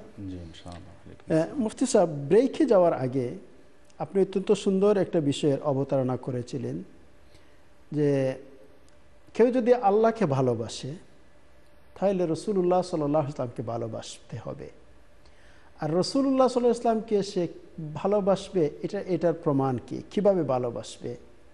মুফতি সাহেব, ব্রেকে যাওয়ার আগে আপনি অত্যন্ত সুন্দর একটা বিষয়ের অবতারণা করেছিলেন যে কেউ যদি আল্লাহকে ভালোবাসে তাহলে রসুল্লাহ সাল্লাল্লাহু আলাইহি ওয়াসাল্লামকে ভালোবাসতে হবে। আর রসুল্লাহ সাল্লাল্লাহু আলাইহি ওয়াসাল্লামকে সে ভালোবাসবে, এটা এটার প্রমাণ কি? কিভাবে ভালোবাসবে?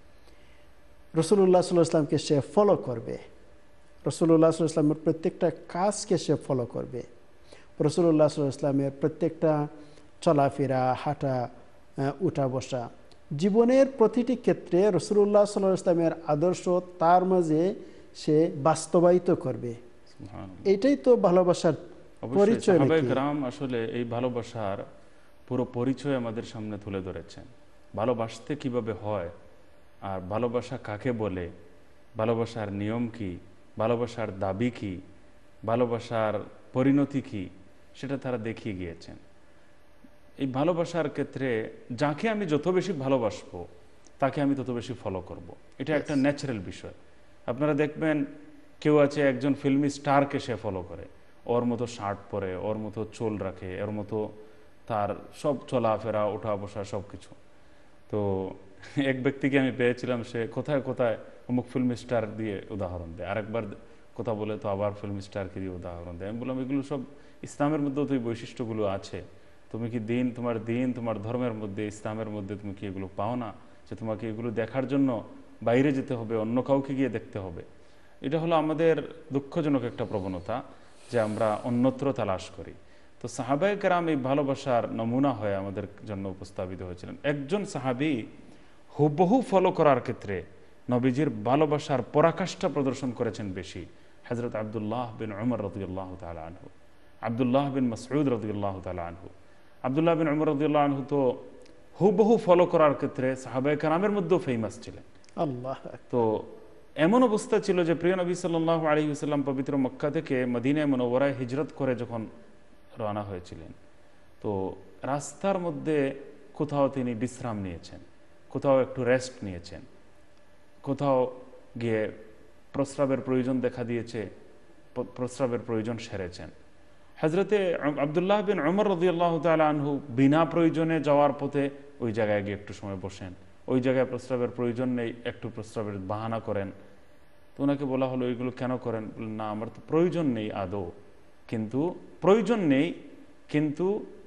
রসুল্লাহ সাল্লাল্লাহু আলাইহি ওয়াসাল্লামকে সে ফলো করবে, রসুল্লাহ সাল্লাল্লাহু আলাইহি ওয়াসাল্লামের প্রত্যেকটা কাজকে সে ফলো করবে, রসুল্লাহ সাল্লাল্লাহু আলাইহি ওয়াসাল্লামের প্রত্যেকটা চলাফেরা, হাঁটা, উঠা বসা, জীবনের প্রতিটি ক্ষেত্রে রসুল্লাহ সাল্লাল্লাহু আলাইহি ওয়াসাল্লামের আদর্শ তার মাঝে সে বাস্তবায়িত করবে। এটাই তো ভালোবাসার পরিচয়। সাহাবায়ে কেরাম আসলে এই ভালোবাসার পুরো পরিচয় আমাদের সামনে তুলে ধরেছেন। ভালোবাসতে কিভাবে হয়, আর ভালোবাসা কাকে বলে, ভালোবাসার নিয়ম কি, ভালোবাসার দাবি কি, ভালোবাসার পরিণতি কি, সেটা তারা দেখিয়ে গিয়েছেন। এই ভালোবাসার ক্ষেত্রে যাকে আমি যত বেশি ভালোবাসবো তাকে আমি তত বেশি ফলো করব। এটা একটা ন্যাচারাল বিষয়। আপনারা দেখবেন কেউ আছে একজন ফিল্মি স্টারকে সে ফলো করে, ওর মতো শার্ট পরে, ওর মতো চুল রাখে, ওর মতো তার সব চলাফেরা, ওঠা বসা সব কিছু। তো এক ব্যক্তিকে আমি পেয়েছিলাম, সে কোথায় কোথায় অমুক ফিল্মি স্টার দিয়ে উদাহরণ দেয়, আরেকবার কথা বলে তো আবার ফিল্মি স্টারকে দিয়ে উদাহরণ দেয়। আমি বললাম এগুলো সব ইসলামের মধ্যেও তো এই বৈশিষ্ট্যগুলো আছে। তুমি কি দিন, তোমার দিন, তোমার ধর্মের মধ্যে, ইসলামের মধ্যে তুমি কি এগুলো পাও না যে তোমাকে এগুলো দেখার জন্য বাইরে যেতে হবে, অন্য কাউকে গিয়ে দেখতে হবে? এটা হলো আমাদের দুঃখজনক একটা প্রবণতা যে আমরা অন্যত্র তালাশ করি। তো সাহাবায়ে কেরাম এই ভালোবাসার নমুনা হয়ে আমাদের জন্য উপস্থাপিত হয়েছিলেন। একজন সাহাবী হুবহু ফলো করার ক্ষেত্রে নবীজির ভালোবাসার পরাকাষ্ঠা প্রদর্শন করেছেন বেশি, হযরত আব্দুল্লাহ বিন উমর রাদিয়াল্লাহু তাআলা আনহু, আব্দুল্লাহ বিন মাসউদ রাদিয়াল্লাহু তাআলা আনহু। আব্দুল্লাহ বিন উমর রাদিয়াল্লাহু আনহু তো হুবহু ফলো করার ক্ষেত্রে সাহাবায়ে কেরামের মধ্যেও ফেমাস ছিলেন। আল্লাহ। তো এমন অবস্থা ছিল যে প্রিয় নবী সাল্লাল্লাহু আলাইহি ওয়াসাল্লাম পবিত্র মক্কা থেকে মদিনায় মুনাওয়ারায় হিজরত করে যখন রওনা হয়েছিলেন, তো রাস্তার মধ্যে কোথাও তিনি বিশ্রাম নিয়েছেন, কোথাও একটু রেস্ট নিয়েছেন, কোথাও গিয়ে প্রস্রাবের প্রয়োজন দেখা দিয়েছে, প্রস্রাবের প্রয়োজন সেরেছেন। হযরতে আব্দুল্লাহ বিন উমর রাদিয়াল্লাহু তাআলা আনহু বিনা প্রয়োজনে যাওয়ার পথে ওই জায়গায় গিয়ে একটু সময় বসেন, ওই জায়গায় প্রস্রাবের প্রয়োজন নেই, একটু প্রস্রাবের বাহানা করেন। তো ওনাকে বলা হলো এইগুলো কেন করেন? না, আমার তো প্রয়োজন নেই আদৌ, কিন্তু প্রয়োজন নেই কিন্তু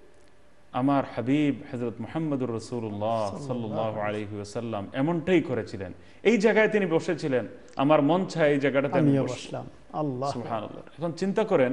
আমার হাবিব হযরত মুহাম্মদুর রাসূলুল্লাহ সাল্লাল্লাহু আলাইহি ওয়াসাল্লাম এমনটাই করেছিলেন। এই জায়গায় তিনি বসেছিলেন, আমার মন চায় এই জায়গাটাতে আমি বসলাম। আল্লাহ সুবহানাল্লাহ। এখন চিন্তা করেন,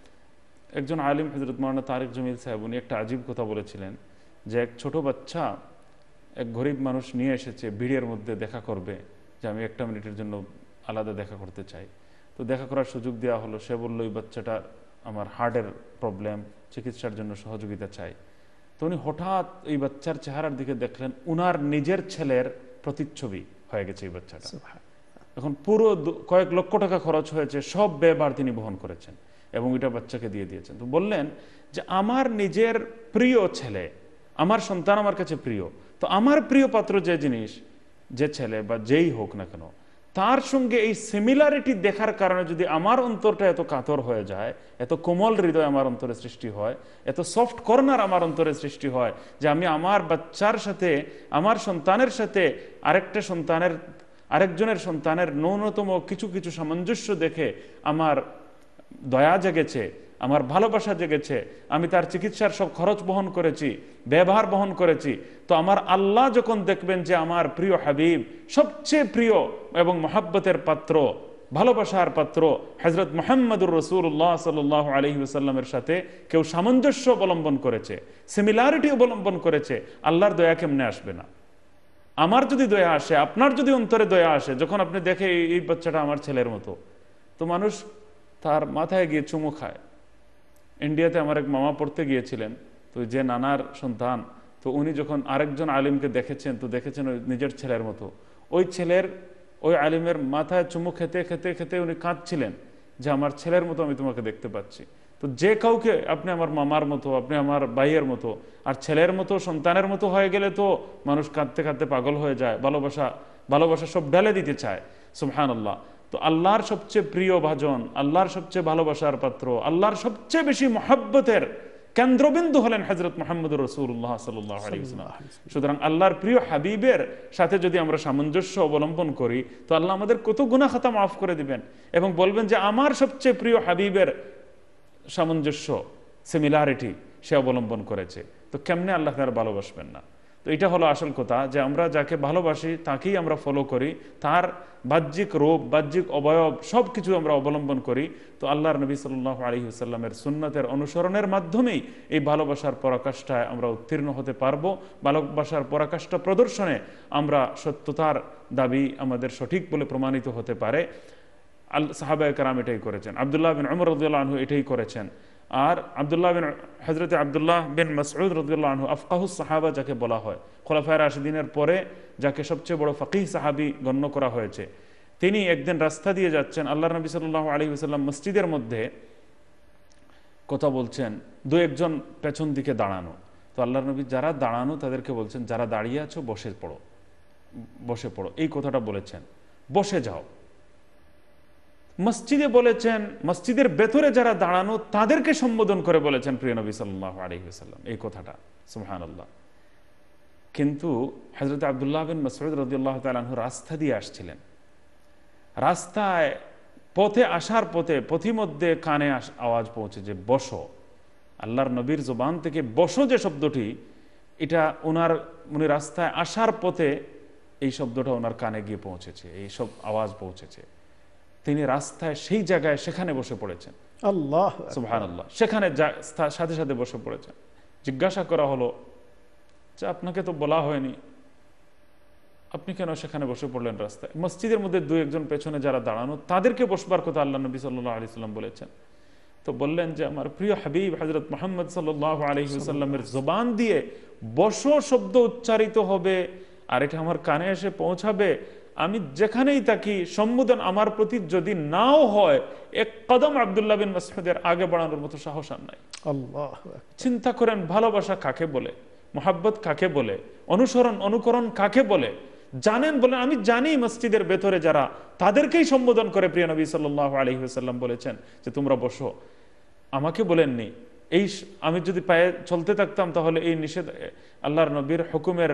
একজন আলিম হযরত মাওলানা তারিক জমিল সাহেব উনি একটা আজীব কথা বলেছিলেন যে এক ছোট বাচ্চা এক গরিব মানুষ নিয়ে এসেছে ভিড়ের মধ্যে দেখা করবে, যে আমি একটা মিনিটের জন্য আলাদা দেখা করতে চাই। তো দেখা করার সুযোগ দেওয়া হলো। সে বলল এই বাচ্চাটা আমার হার্টের প্রবলেম, চিকিৎসার জন্য সহযোগিতা চাই। তো উনি হঠাৎ এই বাচ্চার চেহারার দিকে দেখলেন, উনার নিজের ছেলের প্রতিচ্ছবি হয়ে গেছে এই বাচ্চাটা। এখন পুরো কয়েক লক্ষ টাকা খরচ হয়েছে, সব ব্যয়ভার তিনি বহন করেছেন এবং এটা বাচ্চাকে দিয়ে দিয়েছেন। তো বললেন যে আমার নিজের প্রিয় ছেলে, আমার সন্তান আমার কাছে প্রিয়, তো আমার প্রিয় পাত্র যে জিনিস, যে ছেলে বা যেই হোক না কেন, তার সঙ্গে এই সিমিলারিটি দেখার কারণে যদি আমার অন্তরটা এত কাতর হয়ে যায়, এত কোমল হৃদয় আমার অন্তরে সৃষ্টি হয়, এত সফট কর্নার আমার অন্তরে সৃষ্টি হয়, যে আমি আমার বাচ্চার সাথে, আমার সন্তানের সাথে আরেকটা সন্তানের, আরেকজনের সন্তানের ন্যূনতম কিছু কিছু সামঞ্জস্য দেখে আমার দয়া জেগেছে, আমার ভালোবাসা জেগেছে, আমি তার চিকিৎসার সব খরচ বহন করেছি, ব্যবহার বহন করেছি। তো আমার আল্লাহ যখন দেখবেন যে আমার প্রিয় হাবিব, সবচেয়ে প্রিয় এবং মহাব্বতের পাত্র ভালোবাসার পাত্র হযরত মুহাম্মদুর রাসূলুল্লাহ সাল্লাল্লাহু আলাইহি ওয়াসাল্লামের সাথে কেউ সামঞ্জস্য অবলম্বন করেছে, সিমিলারিটি অবলম্বন করেছে, আল্লাহর দয়া কেমনে আসবে না? আমার যদি দয়া আসে, আপনার যদি অন্তরে দয়া আসে, যখন আপনি দেখে এই বাচ্চাটা আমার ছেলের মতো, তো মানুষ তার মাথায় গিয়ে চুমু খায়। ইন্ডিয়াতে আমার এক মামা পড়তে গিয়েছিলেন, তো যে নানার সন্তান, তো উনি যখন আরেকজন আলিমকে দেখেছেন, তো দেখেছেন ওই নিজের ছেলের মতো, ওই ছেলের ওই আলিমের মাথায় চুমু খেতে খেতে খেতে উনি কাঁদছিলেন যে আমার ছেলের মতো আমি তোমাকে দেখতে পাচ্ছি। তো যে কাউকে আপনি আমার মামার মতো, আপনি আমার ভাইয়ের মতো, আর ছেলের মতো সন্তানের মতো হয়ে গেলে তো মানুষ কাঁদতে কাঁদতে পাগল হয়ে যায়, ভালোবাসা ভালোবাসা সব ঢেলে দিতে চায়। সুবহানাল্লাহ। তো আল্লাহর সবচেয়ে প্রিয় ভাজন, আল্লাহর সবচেয়ে ভালোবাসার পাত্র, আল্লাহর সবচেয়ে বেশি মহব্বতের কেন্দ্রবিন্দু হলেন হযরত মুহাম্মদুর রাসূলুল্লাহ সাল্লাল্লাহু আলাইহি ওয়াসাল্লাম। সুতরাং আল্লাহর প্রিয় হাবিবের সাথে যদি আমরা সামঞ্জস্য অবলম্বন করি, তো আল্লাহ আমাদের কত গুনাহ খাতা মাফ করে দিবেন এবং বলবেন যে আমার সবচেয়ে প্রিয় হাবিবের সামঞ্জস্য, সিমিলারিটি সে অবলম্বন করেছে, তো কেমনে আল্লাহ তার ভালোবাসবেন না? তো এটা হলো আসল কথা, যে আমরা যাকে ভালোবাসি তাকেই আমরা ফলো করি, তার বাহ্যিক রূপ, বাহ্যিক অবয়ব সব কিছু আমরা অবলম্বন করি। তো আল্লাহর নবী সাল্লাল্লাহু আলাইহি ওয়াসাল্লামের সুন্নতের অনুসরণের মাধ্যমেই এই ভালোবাসার পরাকাষ্ঠায় আমরা উত্তীর্ণ হতে পারবো। ভালোবাসার পরাকাষ্ঠা প্রদর্শনে আমরা সত্যতার দাবি আমাদের সঠিক বলে প্রমাণিত হতে পারে। আল সাহাবায়ে কেরাম এটাই করেছেন, আব্দুল্লাহ বিন উমর রাদিয়াল্লাহু আনহু এটাই করেছেন। আর আব্দুল্লাহ বিন হযরত আব্দুল্লাহ বিন মাসউদ রাদিয়াল্লাহু আনহু আফকাহুস সাহাবা যাকে বলা হয়, খোলাফায়ে রাশিদিনের পরে যাকে সবচেয়ে বড় ফাকিহ সাহাবী গণ্য করা হয়েছে, তিনি একদিন রাস্তা দিয়ে যাচ্ছেন, আল্লাহর নবী সাল্লাল্লাহু আলাইহি ওয়াসাল্লাম মসজিদের মধ্যে কথা বলছেন, দু একজন পেছন দিকে দাঁড়ানো। তো আল্লাহর নবী যারা দাঁড়ানো তাদেরকে বলছেন, যারা দাঁড়িয়ে আছো বসে পড়ো, বসে পড়ো, এই কথাটা বলেছেন, বসে যাও। মসজিদে বলেছেন, মসজিদের ভেতরে যারা দাঁড়ানো তাদেরকে সম্বোধন করে বলেছেন প্রিয় নবী সাল্লাল্লাহু আলাইহি ওয়াসাল্লাম এই কথাটা। সুবহানাল্লাহ। কিন্তু হযরত আব্দুল্লাহ বিন মাসউদ রাদিয়াল্লাহু তাআলা আনহু রাস্তা দিয়ে আসছিলেন, রাস্তায় পথে আসার পথে পথিমধ্যে কানে আওয়াজ পৌঁছে যে বসো। আল্লাহর নবীর জবান থেকে বসো যে শব্দটি, এটা ওনার উনি রাস্তায় আসার পথে এই শব্দটা ওনার কানে গিয়ে পৌঁছেছে, এই সব আওয়াজ পৌঁছেছে। তিনি রাস্তায় সেই জায়গায় সেখানে বসে পড়েছেন। আল্লাহ সুবহানাল্লাহ। সেখানে সাথে সাথে বসে পড়েছেন। জিজ্ঞাসা করা হলো যে আপনাকে তো বলা হয়নি, আপনি কেন সেখানে বসে পড়লেন রাস্তায়? মসজিদের মধ্যে দুই একজন পেছনে যারা দাঁড়ানো তাদেরকে বসবার কথা আল্লাহ নবী সাল্লাল্লাহু আলাইহি ওয়াসাল্লাম বলেছেন। তো বললেন যে আমার প্রিয় হাবিব হযরত মুহাম্মদ সাল্লাল্লাহু আলাইহি ওয়াসাল্লামের জবান দিয়ে বসো শব্দ উচ্চারিত হবে আর এটা আমার কানে এসে পৌঁছাবে, আমি যেখানেই থাকি সম্বোধন আমার প্রতি যদি নাও হয়, এক কদম আব্দুল্লাহ বিন মাসউদের আগে বাড়ানোর মতো সাহস আর নাই। আল্লাহ। চিন্তা করেন ভালোবাসা কাকে বলে, মোহাব্বত কাকে বলে, অনুসরণ অনুকরণ কাকে বলে জানেন? বলেন আমি জানি মসজিদের ভেতরে যারা, তাদেরকেই সম্বোধন করে প্রিয় নবী সাল্লাল্লাহু আলাইহি ওয়াসাল্লাম বলেছেন যে তোমরা বসো। আমাকে বলেননি। এই আমি যদি পায়ে চলতে থাকতাম তাহলে এই নিষেধ, আল্লাহর নবীর হুকুমের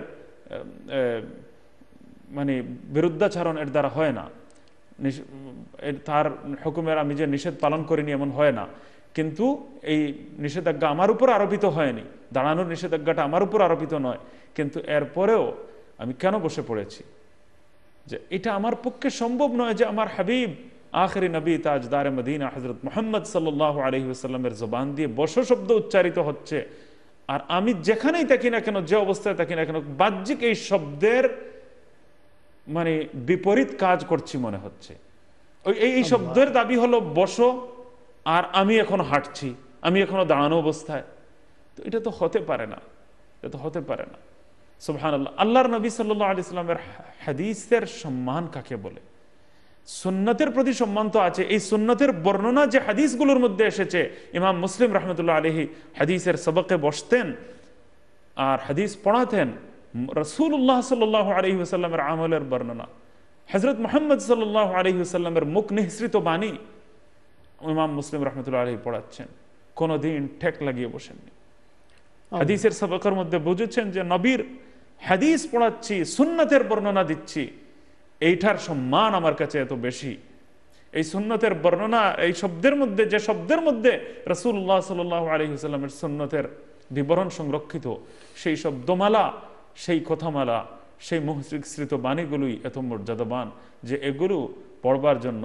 মানে বিরুদ্ধাচরণ এর দ্বারা হয় না, তার হুকুমের আমি যে নিষেধ পালন করিনি এমন হয় না। কিন্তু এই নিষেধাজ্ঞা আমার উপর আরোপিত হয়নি, দাঁড়ানোর নিষেধাজ্ঞাটা আমার উপর আরোপিত নয়, কিন্তু এরপরেও আমি কেন বসে পড়েছি? যে এটা আমার পক্ষে সম্ভব নয় যে আমার হাবিব আখেরি নবী তাজদার মদিনা হযরত মুহাম্মদ সাল্লাল্লাহু আলাইহি ওয়াসাল্লামের জবান দিয়ে বসো শব্দ উচ্চারিত হচ্ছে, আর আমি যেখানেই থাকি না কেন, যে অবস্থায় থাকি না কেন, বাহ্যিক এই শব্দের মানে বিপরীত কাজ করছি মনে হচ্ছে। ওই এই শব্দের দাবি হলো বসো, আর আমি এখনো হাঁটছি, আমি এখনো দাঁড়ানো অবস্থায়। তো এটা তো হতে পারে না, এটা তো হতে পারে না। সুবহানাল্লাহ। আল্লাহর নবী সাল্লাল্লাহু আলাইহি ওয়াসাল্লামের হাদিসের সম্মান কাকে বলে? সুন্নতের প্রতি সম্মান তো আছে। এই সুন্নতের বর্ণনা যে হাদিসগুলোর মধ্যে এসেছে, ইমাম মুসলিম রাহমাতুল্লাহ আলাইহি হাদিসের সবকে বসতেন আর হাদিস পড়াতেন। রাসূলুল্লাহ সাল্লাল্লাহু আলাইহি ওয়াসাল্লামের আমলের বর্ণনা, হযরত মুহাম্মদ সাল্লাল্লাহু আলাইহি ওয়াসাল্লামের মুখ নিঃসৃত বাণী ইমাম মুসলিম রাহমাতুল্লাহ আলাইহি পড়াচ্ছেন, কোনদিন ঠেক লাগিয়ে বসেননি। হাদিসের সবকের মধ্যে বুঝেছেন যে নবীর হাদিস পড়াচ্ছি, সুন্নতের বর্ণনা দিচ্ছি, এইটার সম্মান আমার কাছে এত বেশি। এই সুন্নতের বর্ণনা, এই শব্দের মধ্যে, যে শব্দের মধ্যে রাসূলুল্লাহ সাল্লাল্লাহু আলাইহি ওয়াসাল্লামের সুন্নতের বিবরণ সংরক্ষিত, সেই শব্দমালা, সেই কথামালা, সেই মুহসৃত বাণীগুলোই এত মর্যাদাবান যে এগুলো পড়বার জন্য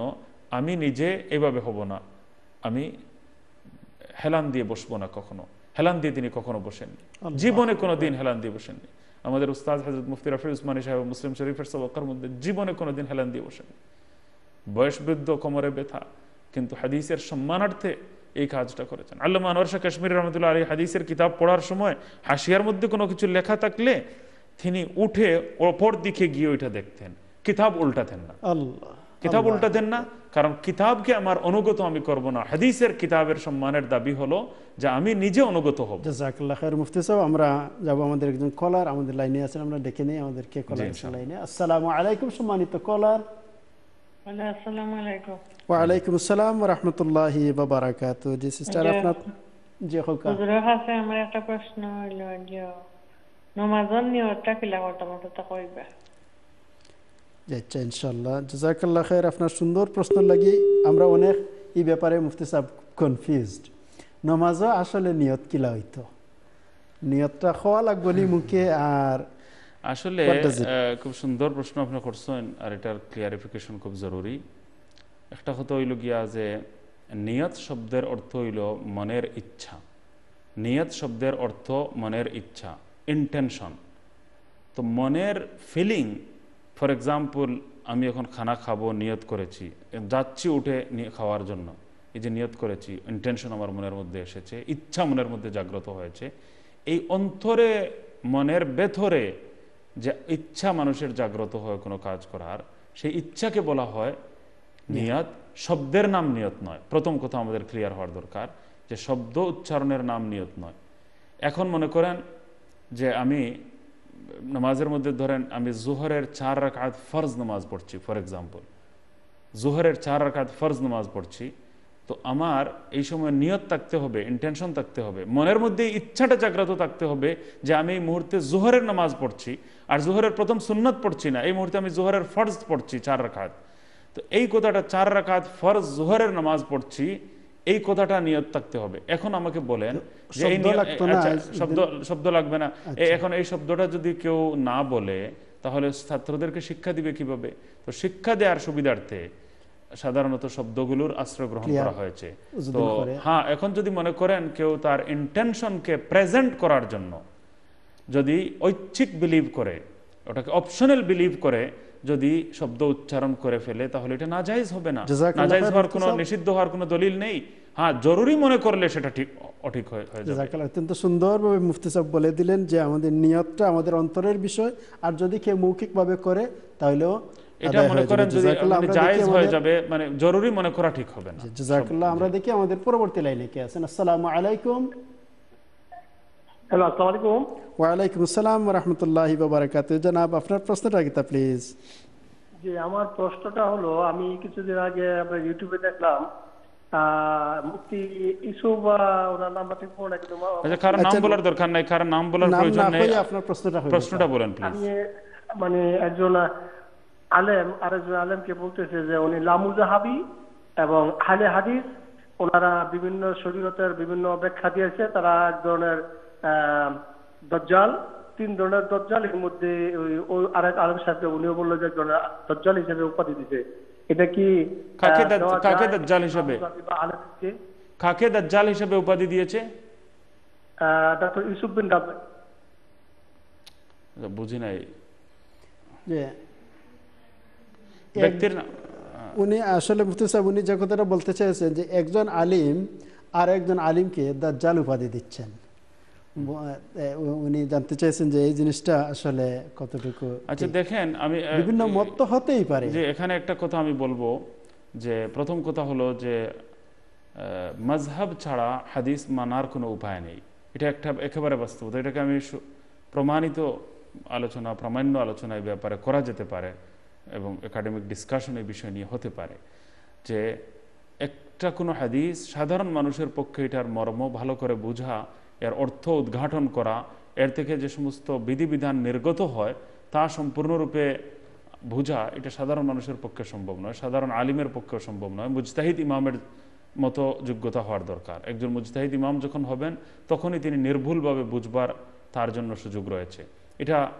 আমি নিজে এভাবে হব না, আমি হেলান দিয়ে বসবো না কখনো। হেলান দিয়ে তিনি কখনো বসেননি, জীবনে কোনো দিন হেলান দিয়ে বসেননি। আমাদের উস্তাদ হযরত মুফতি রাফি উসমানী সাহেব মুসলিম শরীফের সবকার মধ্যে জীবনে কোনো দিন হেলান দিয়ে বসেননি। বয়স বৃদ্ধ, কোমরে ব্যথা, কিন্তু হাদিসের সম্মানার্থে এই কাজটা করেছেন। আল্লামা আনোয়ার শাহ কাশ্মীরি রহমতুল্লাহ আলাইহি হাদিসের কিতাব পড়ার সময় হাসিয়ার মধ্যে কোনো কিছু লেখা থাকলে তিনি উঠে অপর দিকে গিয়ে ওইটা দেখতেন, কিতাব উল্টাতেন না। আল্লাহ, কিতাব উল্টাতেন না, কারণ কিতাবকে আমার অনুগত আমি করব না। হাদিসের কিতাবের সম্মানের দাবি হলো যে আমি নিজে অনুগত হব। জাযাকাল্লাহ খাইর মুফতি সাহেব, আমরা যাব আমাদের একজন কলার আমাদের লাইনে আছেন, আমরা ডেকে নেই আমাদের কে কলার আছে লাইনে। আসসালামু আলাইকুম সম্মানিত কলার। আসসালামু আলাইকুম। ওয়া আলাইকুম আসসালাম ওয়া রাহমাতুল্লাহি ওয়া বারাকাতুহু। জি সিস্টার, আপনার জি হোকা। হুজুরের কাছে আমার একটা প্রশ্ন হলো যে নামাজের নিয়তটা কিলা করতে মতো তা কইবা। আচ্ছা, ইনশাআল্লাহ। জাযাকাল্লাহ খাইর, আপনার সুন্দর প্রশ্ন লাগি। আমরা অনেক এই ব্যাপারে মুফতি সাহেব কনফিউজড। নামাজও আসলে নিয়ত কিলা হইতো, নিয়তটা হওয়া লাগবে নি মুখে। আর আসলে খুব সুন্দর প্রশ্ন আপনি করছেন, আর এটার ক্লিয়ারিফিকেশন খুব জরুরি। একটা কথা হইল গিয়া যে নিয়ত শব্দের অর্থ হইল মনের ইচ্ছা। নিয়ত শব্দের অর্থ মনের ইচ্ছা, ইন্টেনশন। তো মনের ফিলিং, ফর এক্সাম্পল আমি এখন খানা খাবো, নিয়ত করেছি, যাচ্ছি উঠে খাওয়ার জন্য, এই যে নিয়ত করেছি, ইন্টেনশন আমার মনের মধ্যে এসেছে, ইচ্ছা মনের মধ্যে জাগ্রত হয়েছে। এই অন্তরে মনের ভেতরে যে ইচ্ছা মানুষের জাগ্রত হয় কোনো কাজ করার, সেই ইচ্ছাকে বলা হয় নিয়ত। শব্দের নাম নিয়ত নয়। প্রথম কথা আমাদের ক্লিয়ার হওয়ার দরকার যে শব্দ উচ্চারণের নাম নিয়ত নয়। এখন মনে করেন যে আমি নামাজের মধ্যে ধরেন আমি জোহরের চার রাকাত ফরজ নামাজ পড়ছি, ফর এক্সাম্পল জোহরের চার রাকাত ফরজ নামাজ পড়ছি, তো আমার এই সময় নিয়ত থাকতে হবে, ইন্টেনশন থাকতে হবে, মনের মধ্যে ইচ্ছাটা জাগ্রত থাকতে হবে যে আমি এই মুহূর্তে জোহরের নামাজ পড়ছি, আর জোহরের প্রথম সুন্নত পড়ছি না, এই মুহূর্তে আমি জোহরের ফরজ পড়ছি চার রাকাত। তো এই কথাটা চার রাকাত ফরজ জোহরের নামাজ পড়ছি, এই কথাটা নিয়ত থাকতে হবে। এখন আমাকে বলেন যে এই শব্দ শব্দ লাগবে না, এখন এই শব্দটা যদি কেউ না বলে তাহলে ছাত্রদেরকে শিক্ষা দিবে কিভাবে? তো শিক্ষা দেওয়ার সুবিধার্থে সাধারণত শব্দগুলোর আশ্রয় গ্রহণ করা হয়েছে। তো হ্যাঁ, এখন যদি মনে করেন কেউ তার ইন্টেনশনকে প্রেজেন্ট করার জন্য যদি ঐচ্ছিক বিলিভ করে, ওটাকে অপশনাল বিলিভ করে যদি শব্দ উচ্চারণ করে ফেলে, তাহলে এটা নাজায়েজ হবে না। নাজায়েজ হওয়ার কোনো, নিষিদ্ধ হওয়ার কোনো দলিল নেই। হ্যাঁ, জরুরি মনে করলে সেটা ঠিক অঠিক হয়ে যাবে। অত্যন্ত সুন্দরভাবে মুফতি সাহেব বলে দিলেন যে আমাদের নিয়তটা আমাদের অন্তরের বিষয়, আর যদি কেউ মৌখিকভাবে করে তাহলেও এটা মনে করেন যদি জায়েজ হয়ে যাবে, মানে জরুরি মনে করা ঠিক হবে না। জাযাকাল্লাহ। আমরা দেখি আমাদের পরবর্তী লাইনে কে আছেন। আসসালামু আলাইকুম। হ্যালো, আসসালামু আলাইকুম। ওয়া আলাইকুম আসসালাম ওয়া রাহমাতুল্লাহি ওয়া বারাকাতুহু। জনাব, আপনার প্রশ্নটা কি তা প্লিজ? জি, আমার প্রশ্নটা হলো, আমি কিছুদিন আগে আমরা ইউটিউবে দেখলাম মুফতি ইউসুফ, ওনার নামটা ঠিক মনে নাই, কিন্তু আচ্ছা, কারণ নাম বলার দরকার নাই, কারণ নাম বলার প্রয়োজন নেই। আপনার প্রশ্নটা প্রশ্নটা বলেন প্লিজ। আমি মানে একজন আলেম আরেকজন আলেমকে বলতেছে যে উনি লামুজাহাবি এবং আহলে হাদিস, ওনারা বিভিন্ন শরীয়তের বিভিন্ন ব্যাখ্যা দিয়েছে, তারা এক ধরনের দজ্জাল, তিন ধরনের দজ্জাল, এর মধ্যে ওই আরেক আলেম সাহেবকে উনিও বললো যে দজ্জাল হিসেবে উপাধি দিতে। এটা কি কাকে কাকে দাজ্জাল হিসেবে কাকে দাজ্জাল হিসেবে উপাধি দিয়েছে? ডক্টর ইউসুফ বিন গাজী। বুঝি নাই যে ব্যক্তির নাম। উনি আসলে মুফতি সাহেব উনি যে কথাটা বলতে চাইছেন যে একজন আলিম আর একজন আলিমকে দাজ্জাল উপাধি দিচ্ছেন। উনি জানতে চাইছেন যে এই জিনিসটা আসলে কতটুকু। আচ্ছা দেখেন, আমি বিভিন্ন মত তো হতেই পারে। যে এখানে একটা কথা আমি বলবো, যে প্রথম কথা হলো যে মাযহাব ছাড়া হাদিস মানার কোনো উপায় নেই, এটা একটা একেবারে বাস্তবতা। এটাকে আমি প্রমাণিত আলোচনা, প্রামাণ্য আলোচনা এই ব্যাপারে করা যেতে পারে এবং একাডেমিক ডিসকাশন এই বিষয় নিয়ে হতে পারে যে একটা কোনো হাদিস সাধারণ মানুষের পক্ষে এটার মর্ম ভালো করে বোঝা, এর অর্থ উদ্ঘাটন করা, এর থেকে যে সমস্ত বিধিবিধান নির্গত হয় তা সম্পূর্ণরূপে বোঝা, এটা সাধারণ মানুষের পক্ষে সম্ভব নয়, সাধারণ আলিমের পক্ষেও সম্ভব নয়। মুজতাহিদ ইমামের মতো যোগ্যতা হওয়ার দরকার। একজন মুজতাহিদ ইমাম যখন হবেন তখনই তিনি নির্ভুলভাবে বুঝবার তার জন্য সুযোগ রয়েছে। এটা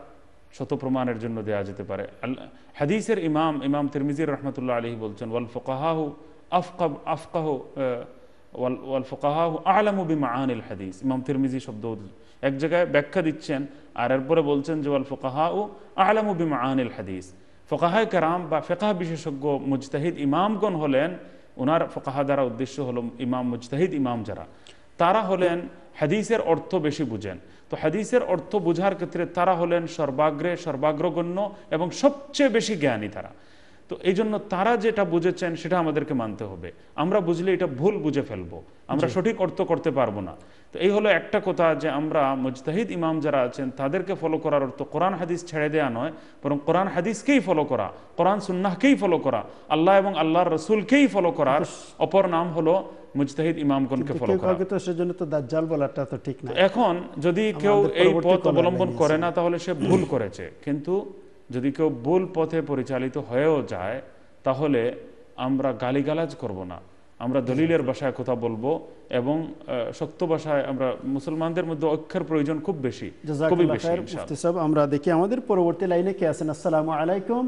শত প্রমাণের জন্য দেয়া যেতে পারে। হাদিসের ইমাম ইমাম তিরমিজি রহমতুল্লাহ আলাইহি বলছেন ওয়াল ফুকাহাহু আফকাহ আফকাহু ওয়াল ওয়াল ফুকাহাহু আ'লামু বিমাআনিল হাদিস। ইমাম তিরমিজি শব্দ এক জায়গায় ব্যাখ্যা দিচ্ছেন আর এরপরে বলছেন যে ওয়াল ফুকাহাউ আ'লামু বিমাআনিল হাদিস। ফুকাহায়ে কেরাম বা ফিকহ বিশেষজ্ঞ মুজতাহিদ ইমামগণ হলেন, ওনার ফুকাহা দ্বারা উদ্দেশ্য হলো ইমাম মুজতাহিদ ইমাম যারা, তারা হলেন হাদিসের অর্থ বেশি বুঝেন। তো হাদিসের অর্থ বোঝার ক্ষেত্রে তারা হলেন সর্বাগ্রে সর্বাগ্রগণ্য এবং সবচেয়ে বেশি জ্ঞানী তারা। তো এই জন্য তারা যেটা বুঝেছেন সেটা আমাদেরকে মানতে হবে। আমরা বুঝলে এটা ভুল বুঝে ফেলবো, আমরা সঠিক অর্থ করতে পারবো না। তো এই হলো একটা কথা যে আমরা মুজতাহিদ ইমাম যারা আছেন তাদেরকে ফলো করার অর্থ কোরআন হাদিস ছেড়ে দেওয়া নয়, বরং কোরআন হাদিসকেই ফলো করা, কোরআন সুন্নাহকেই ফলো করা, আল্লাহ এবং আল্লাহর রসুলকেই ফলো করার অপর নাম হলো মুজতাহিদ ইমামগণকে ফলো করা। সেজন্য তো দাজ্জাল বলাটা তো ঠিক না। এখন যদি কেউ এই পথ অবলম্বন করে না তাহলে সে ভুল করেছে, কিন্তু যদি কেউ ভুল পথে পরিচালিত হয়েও যায় তাহলে আমরা গালিগালাজ করব না, আমরা দলিলের ভাষায় কথা বলবো এবং শক্ত ভাষায়। আমরা মুসলমানদের মধ্যে ঐক্যের প্রয়োজন খুব বেশি, খুবই বেশি ইনশাআল্লাহ। আমরা দেখি আমাদের পরবর্তী লাইনে কে আছেন। আসসালামু আলাইকুম।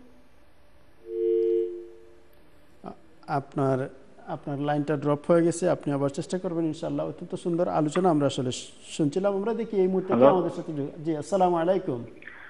আপনার আপনার লাইনটা ড্রপ হয়ে গেছে, আপনি আবার চেষ্টা করবেন ইনশাআল্লাহ। অত্যন্ত সুন্দর আলোচনা আমরা আসলে শুনছিলাম। আমরা দেখি এই মুহূর্তে আমাদের সাথে। জি আসসালামু আলাইকুম।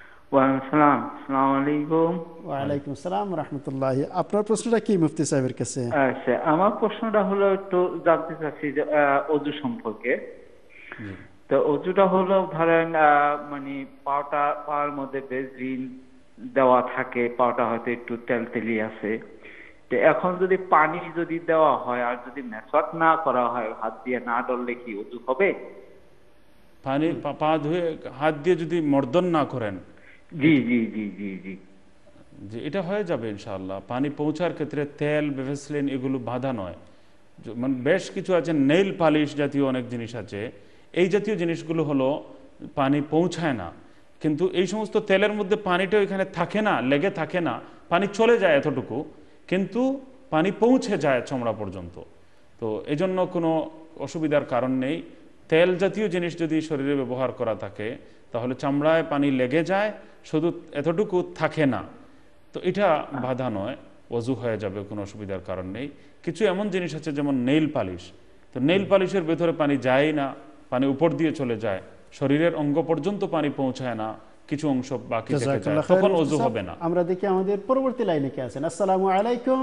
ওয়ালাইকুম আসসালাম রাহমাতুল্লাহি। আপনার প্রশ্নটা কি মুফতি সাহেবের কাছে? আচ্ছা, আমার প্রশ্নটা হলো একটু জানতে চাচ্ছি যে ওযু সম্পর্কে। তো ওযুটা হলো ধরেন মানে পাটা পার মধ্যে বেজিন দেওয়া থাকে, পাটা হয়তো একটু তেলতেলি আছে, তো এখন যদি পানি যদি দেওয়া হয় আর যদি মেসওয়াক না করা হয়, হাত দিয়ে না ডললে কি ওযু হবে? পানি পা ধুয়ে হাত দিয়ে যদি মর্দন না করেন, জি জি জি জি জি যে এটা হয়ে যাবে ইনশাআল্লাহ। পানি পৌঁছার ক্ষেত্রে তেল, ভেসলিন এগুলো বাধা নয়। মানে বেশ কিছু আছে, নেইল পালিশ জাতীয় অনেক জিনিস আছে, এই জাতীয় জিনিসগুলো হলো পানি পৌঁছায় না, কিন্তু এই সমস্ত তেলের মধ্যে পানিটা এখানে থাকে না, লেগে থাকে না, পানি চলে যায় এতটুকু, কিন্তু পানি পৌঁছে যায় চামড়া পর্যন্ত। তো এই জন্য কোনো অসুবিধার কারণ নেই। তেল জাতীয় জিনিস যদি শরীরে ব্যবহার করা থাকে তাহলে চামড়ায় পানি লেগে যায়, শুধু এতটুকু থাকে না, তো এটা বাধা নয়, ওযু হয়ে যাবে, কোনো অসুবিধার কারণ নেই। কিছু এমন জিনিস আছে যেমন নেইল পালিশ, তো নেইল পালিশের ভেতরে পানি যায় না, পানি উপর দিয়ে চলে যায়, শরীরের অঙ্গ পর্যন্ত পানি পৌঁছায় না, কিছু অংশ বাকি থেকে যায়, তখন ওযু হবে না। আমরা দেখি আমাদের পরবর্তী লাইনে কে আছেন। আসসালামু আলাইকুম।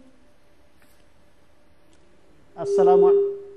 আসসালামু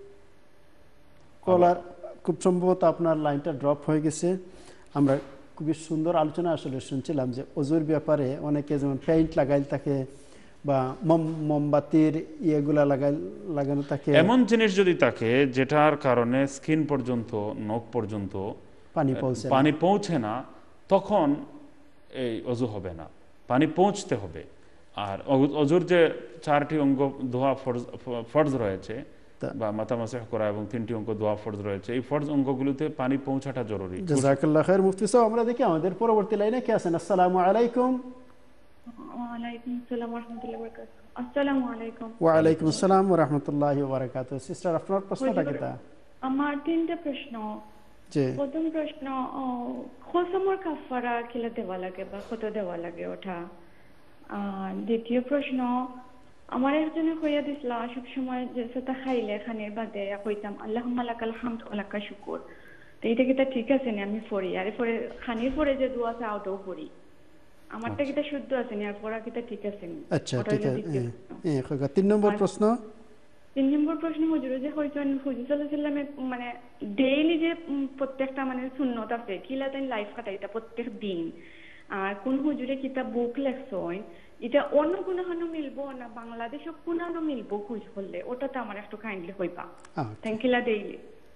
কলার, খুব সম্ভবত আপনার লাইনটা ড্রপ হয়ে গেছে। আমরা খুবই সুন্দর আলোচনা আসলে শুনছিলাম যে ওযুর ব্যাপারে অনেকে যেমন পেইন্ট লাগাই থাকে বা মোমবাতির ইয়েগুলা লাগাই লাগানো থাকে, এমন জিনিস যদি থাকে যেটার কারণে স্কিন পর্যন্ত, নখ পর্যন্ত পানি পৌঁছে পানি পৌঁছে না, তখন এই ওযু হবে না, পানি পৌঁছতে হবে। আর ওযুর যে চারটি অঙ্গ ধোয়া ফরজ রয়েছে বা মাথা মাসহ করা এবং তিনটি অঙ্গ দোয়া ফরজ রয়েছে, এই ফরজ অঙ্গগুলোতে পানি পৌঁছাটা জরুরি। জাযাকাল্লাহ খাইর মুফতি সাহেব। আমরা দেখি আমাদের পরবর্তী লাইনে কে আছেন। আসসালামু আলাইকুম। ওয়ালাইকুম আসসালাম ওয়া রাহমাতুল্লাহি ওয়া বারাকাতুহু। আসসালামু আলাইকুম। ওয়া আলাইকুম আসসালাম ওয়া রাহমাতুল্লাহি ওয়া বারাকাতুহু। সিস্টার, আপনার প্রশ্নটা কি? তা আমার তিনটা প্রশ্ন। জি। প্রথম প্রশ্ন, কসমর কাফারা কিলা দেওয়া লাগে বা কত দেওয়া লাগে ওটা? আর দ্বিতীয় প্রশ্ন, আমার একজনে কইয়া দিছিল সব সময় যে সেটা খাইলে খানের বাদে কইতাম আল্লাহুম্মা লাকাল হামদ ওয়া লাকা শুকর, তো এটা কি তা ঠিক আছে না? আমি পড়ি আর পরে খানির পরে যে দোয়া আছে ওটাও পড়ি, আমারটা কি তা শুদ্ধ আছে না আর পড়া কি তা ঠিক আছে না? আচ্ছা ঠিক আছে। এই কইগা তিন নম্বর প্রশ্ন। তিন নম্বর প্রশ্ন, হুজুর যে কইছেন হুজুর সাল্লাল্লাহু আলাইহি ওয়াসাল্লামে মানে ডেইলি যে প্রত্যেকটা মানে সুন্নাত আছে কিলা তাই লাইফ কাটাই এটা প্রত্যেক দিন, আর কোন হুজুরে কিতাব বুক লেখছয় এটা অন্য কোনো হানো মিলবো না বাংলাদেশে কোন হানো মিলবো খুঁজ করলে ওটা তো আমার একটু কাইন্ডলি হইবা। Thank you daily.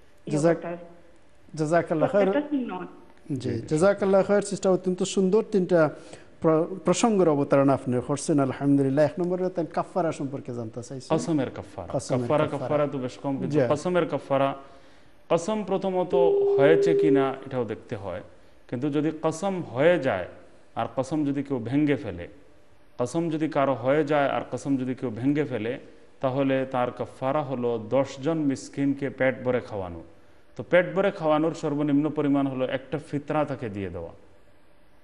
জাযাকাল্লাহ খাইর। জি জাযাকাল্লাহ খাইর সিস্টার, অত্যন্ত সুন্দর তিনটা প্রসঙ্গের অবতারণ আপনি করছেন আলহামদুলিল্লাহ। এক নম্বরে তাই কাফারা সম্পর্কে জানতে চাইছি। কসমের কাফারা, কাফারা কাফারা তো বেশ কম, কিন্তু কসমের কাফারা, কসম প্রথমত হয়েছে কিনা এটাও দেখতে হয়, কিন্তু যদি কসম হয়ে যায় আর কসম যদি কেউ ভেঙে ফেলে, কসম যদি কারো হয়ে যায় আর কসম যদি কেউ ভেঙে ফেলে, তাহলে তার কাফারা হলো দশ জন মিসকিনকে পেট ভরে খাওয়ানো। তো পেট ভরে খাওয়ানোর সর্বনিম্ন পরিমাণ হলো একটা ফিতরা তাকে দিয়ে দেওয়া,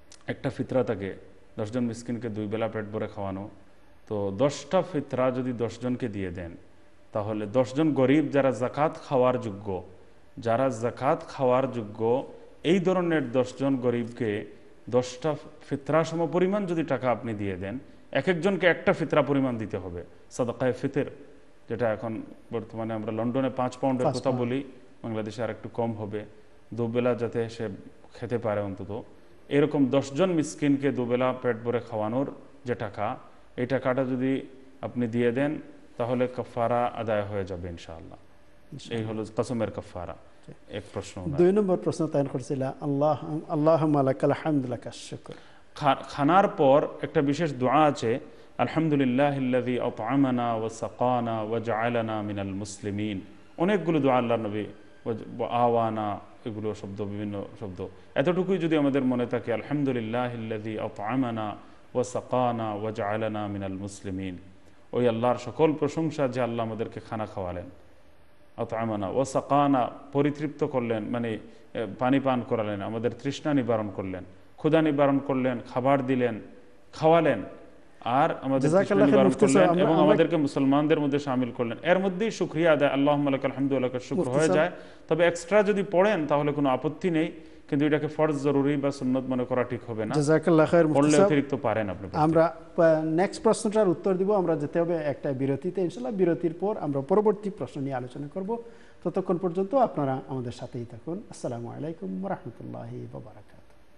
একটা ফিতরা থাকে দশজন মিসকিনকে দুই বেলা পেট ভরে খাওয়ানো, তো দশটা ফিতরা যদি দশজনকে দিয়ে দেন তাহলে দশজন গরিব যারা জাকাত খাওয়ার যোগ্য, যারা জাকাত খাওয়ার যোগ্য এই ধরনের দশজন গরিবকে দশটা ফিতরা সম পরিমাণ যদি টাকা আপনি দিয়ে দেন, এক একজনকে একটা ফিতরা পরিমাণ দিতে হবে সাদাকায়ে ফিতর, যেটা এখন বর্তমানে আমরা লন্ডনে পাঁচ পাউন্ডের কথা বলি, বাংলাদেশে আর একটু কম হবে, দুবেলা যাতে সে খেতে পারে অন্তত। এরকম দশজন মিসকিনকে দুবেলা পেট ভরে খাওয়ানোর যে টাকা, এই টাকাটা যদি আপনি দিয়ে দেন তাহলে কাফারা আদায় হয়ে যাবে ইনশাআল্লাহ। এই হলো কসমের কাফারা। এক প্রশ্ন। দুই নম্বর প্রশ্ন তাই করছিল, আল্লাহ আল্লাহুম্মা লাকাল হামদু লাকাশ শুকর। খানার পর একটা বিশেষ দোয়া আছে, আলহামদুলিল্লাহিল্লাযী আত'আমানা ওয়া সাকানা ওয়া জাআলানা মিনাল মুসলিমিন। অনেকগুলো দোয়া আল্লাহর নবী, আওয়ানা, এগুলো শব্দ, বিভিন্ন শব্দ। এতটুকুই যদি আমাদের মনে থাকে, আলহামদুলিল্লাহিল্লাযী আত'আমানা ওয়া সাকানা ওয়া জাআলানা মিনাল মুসলিমিন, ওই আল্লাহর সকল প্রশংসা যে আল্লাহ আমাদেরকে খানা খাওয়ালেন, আত'আমানা ওয়া সাকানা পরিতৃপ্ত করলেন, মানে পানি পান করালেন, আমাদের তৃষ্ণা নিবারণ করলেন, ক্ষুধা নিবারণ করলেন, খাবার দিলেন, খাওয়ালেন, আর আমাদের তৃষ্ণা নিবারণ করলেন এবং আমাদেরকে মুসলমানদের মধ্যে শামিল করলেন। এর মধ্যেই শুকরিয়া আদায় আল্লাহুম্মা লাকাল হামদু ওয়া লাকাশ শুকর হয়ে যায়। তবে এক্সট্রা যদি পড়েন তাহলে কোনো আপত্তি নেই, কিন্তু এটাকে ফরজ জরুরি বা সুন্নত মনে করা ঠিক হবে না। জাযাকাল্লাহ খাইর মুফতি পড়লে সাহেব, অতিরিক্ত পারেন আপনি। আমরা নেক্সট প্রশ্নটার উত্তর দিব, আমরা যেতে হবে একটা বিরতিতে ইনশাআল্লাহ। বিরতির পর আমরা পরবর্তী প্রশ্ন নিয়ে আলোচনা করব। ততক্ষণ পর্যন্ত আপনারা আমাদের সাথেই থাকুন। আসসালামু আলাইকুম ওয়া রাহমাতুল্লাহি ওয়া বারাকাতুহু।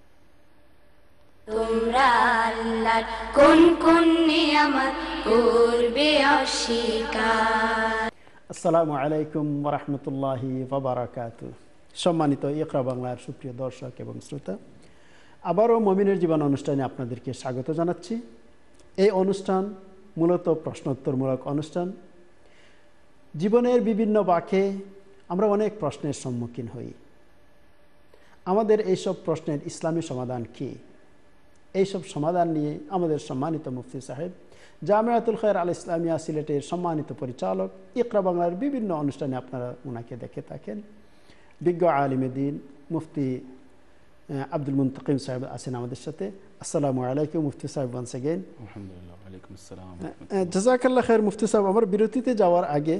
তোমরা আল্লাহর কোন কোন নিয়ামত করবে অস্বীকার। আসসালামু আলাইকুম ওয়া রাহমাতুল্লাহি ওয়া বারাকাতুহু। সম্মানিত ইকরা বাংলার সুপ্রিয় দর্শক এবং শ্রোতা, আবারও মুমিনের জীবন অনুষ্ঠানে আপনাদেরকে স্বাগত জানাচ্ছি। এই অনুষ্ঠান মূলত প্রশ্নোত্তরমূলক অনুষ্ঠান। জীবনের বিভিন্ন বাঁকে আমরা অনেক প্রশ্নের সম্মুখীন হই। আমাদের এইসব প্রশ্নের ইসলামী সমাধান কী? এইসব সমাধান নিয়ে আমাদের সম্মানিত মুফতি সাহেব, জামিয়াতুল খায়র আল ইসলামিয়া সিলেটের সম্মানিত পরিচালক, ইকরা বাংলার বিভিন্ন অনুষ্ঠানে আপনারা ওনাকে দেখে থাকেন, বিজ্ঞ আলিমে দ্বীন মুফতি আব্দুল মুন্তকিম সাহেব আছেন আমাদের সাথে। আসসালামু আলাইকুম মুফতি সাহেব ওয়ান্স এগেইন। আলহামদুলিল্লাহ, ওয়া আলাইকুম আসসালাম। জাযাকাল্লাহ খায়র মুফতি সাহেব, আমার বিরতিতে যাওয়ার আগে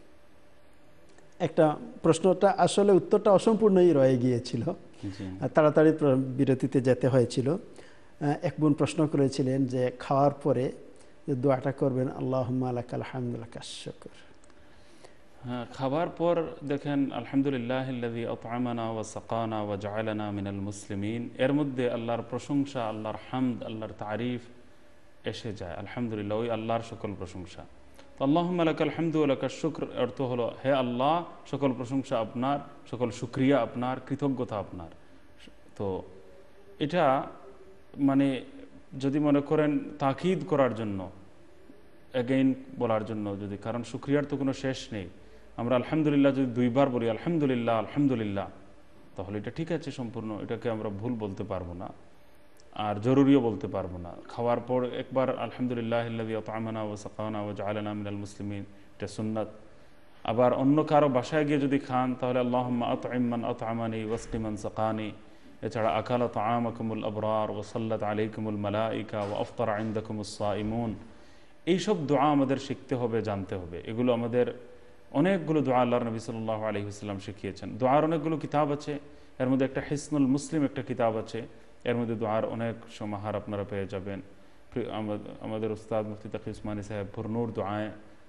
একটা প্রশ্নটা আসলে উত্তরটা অসম্পূর্ণই রয়ে গিয়েছিল, তাড়াতাড়ি বিরতিতে যেতে হয়েছিল। এক বোন প্রশ্ন করেছিলেন যে খাওয়ার পরে যে দোয়াটা করবেন, আল্লাহুম্মা লাকাল হামদু লাকাশ শুকর। হ্যাঁ, খাবার পর দেখেন আলহামদুলিল্লাহিল্লাযী আত'আমানা ওয়া সাকানা ওয়া জাআলানা মিনাল মুসলিমিন, এর মধ্যে আল্লাহর প্রশংসা, আল্লাহর হামদ, আল্লাহর তারিফ এসে যায়। আলহামদুলিল্লাহ, ওই আল্লাহর সকল প্রশংসা। তো আল্লাহুম্মা লাকাল হামদু ওয়া লাকাশ শুকর অর্থ হলো, হে আল্লাহ, সকল প্রশংসা আপনার, সকল শুকরিয়া আপনার, কৃতজ্ঞতা আপনার। তো এটা মানে যদি মনে করেন তাকিদ করার জন্য, এগেইন বলার জন্য, যদি, কারণ শুকরিয়ার তো কোনো শেষ নেই। আমরা আলহামদুলিল্লাহ যদি দুইবার বলি আলহামদুলিল্লাহ আলহামদুলিল্লাহ, তাহলে এটা ঠিক আছে সম্পূর্ণ, এটাকে আমরা ভুল বলতে পারবো না, আর জরুরিও বলতে পারবো না। খাওয়ার পর একবার আলহামদুলিল্লাহিল্লাযী আত'আমানা ওয়া সাকানা ওয়া জাআলানা মিনাল মুসলিমিন, এটা সুন্নাত। আবার অন্য কারো বাসায় গিয়ে যদি খান তাহলে আল্লাহুম্মা আত'ইম মান আত'আমানি ওয়াসকি মান সাকানি। এছাড়া আকালা তা'আমাকুমুল আবরার ওয়া সাল্লাত আলাইকুমুল মালাইকা ওয়া আফতারা ইনদাকুমুস সাইমুন। এইসব দোয়া আমাদের শিখতে হবে, জানতে হবে। এগুলো আমাদের অনেকগুলো দোয়া আল্লাহর নবী সাল্লাল্লাহু আলাইহি ওয়াসাল্লাম শিখিয়েছেন। দোয়ার অনেকগুলো কিতাব আছে, এর মধ্যে একটা হিসনুল মুসলিম একটা কিতাব আছে, এর মধ্যে দোয়ার অনেক সমাহার আপনারা পেয়ে যাবেন। আমাদের উস্তাদ মুফতি তাকি উসমানী সাহেব ভুরনুর দোয়ায়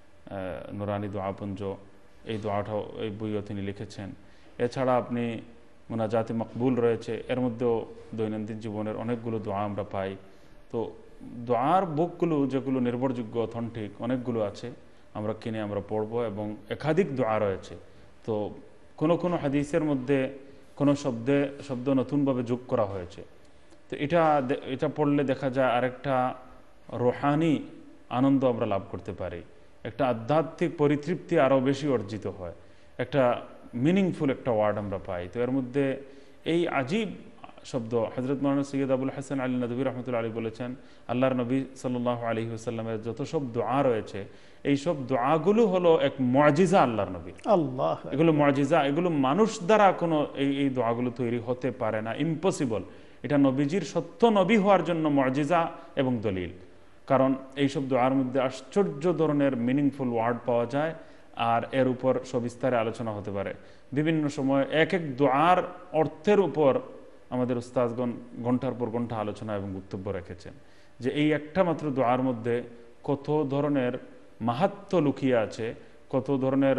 নুরানি দোয়াপুঞ্জ, এই দোয়াটাও এই বইও তিনি লিখেছেন। এছাড়া আপনি মোনাজাতে মকবুল রয়েছে, এর মধ্যেও দৈনন্দিন জীবনের অনেকগুলো দোয়া আমরা পাই। তো দোয়ার বুকগুলো যেগুলো নির্ভরযোগ্য, অথেন্টিক, অনেকগুলো আছে, আমরা কিনে আমরা পড়ব, এবং একাধিক দোয়া রয়েছে। তো কোনো কোনো হাদিসের মধ্যে কোনো শব্দে শব্দ নতুনভাবে যোগ করা হয়েছে। তো এটা এটা পড়লে দেখা যায় আরেকটা রোহানি আনন্দ আমরা লাভ করতে পারি, একটা আধ্যাত্মিক পরিতৃপ্তি আরও বেশি অর্জিত হয়, একটা মিনিংফুল একটা ওয়ার্ড আমরা পাই। তো এর মধ্যে এই আজীব শব্দ, হযরত মাওলানা সৈয়দ আবুল হাসান আলী নদভী রহমতুল্লাহ আলী বলেছেন, আল্লাহর নবী সাল্লাল্লাহু আলাইহি ওয়াসাল্লামের যত সব দোয়া রয়েছে, এই সব দোয়াগুলো হলো এক মুআজিজা আল্লাহর নবীর। আল্লাহ, এগুলো মুআজিজা, এগুলো মানুষ দ্বারা কোনো এই এই দোয়াগুলো তৈরি হতে পারে না, ইম্পসিবল। এটা নবীজির সত্য নবী হওয়ার জন্য মুজিজা এবং দলিল। কারণ এইসব দোয়ার মধ্যে আশ্চর্য ধরনের মিনিংফুল ওয়ার্ড পাওয়া যায়, আর এর উপর সবিস্তারে আলোচনা হতে পারে। বিভিন্ন সময় এক এক দোয়ার অর্থের উপর আমাদের উস্তাদগণ ঘন্টার পর ঘন্টা আলোচনা এবং বক্তব্য রেখেছেন, যে এই একটা মাত্র দোয়ার মধ্যে কত ধরনের মাহাত্ম্য লুকিয়ে আছে, কত ধরনের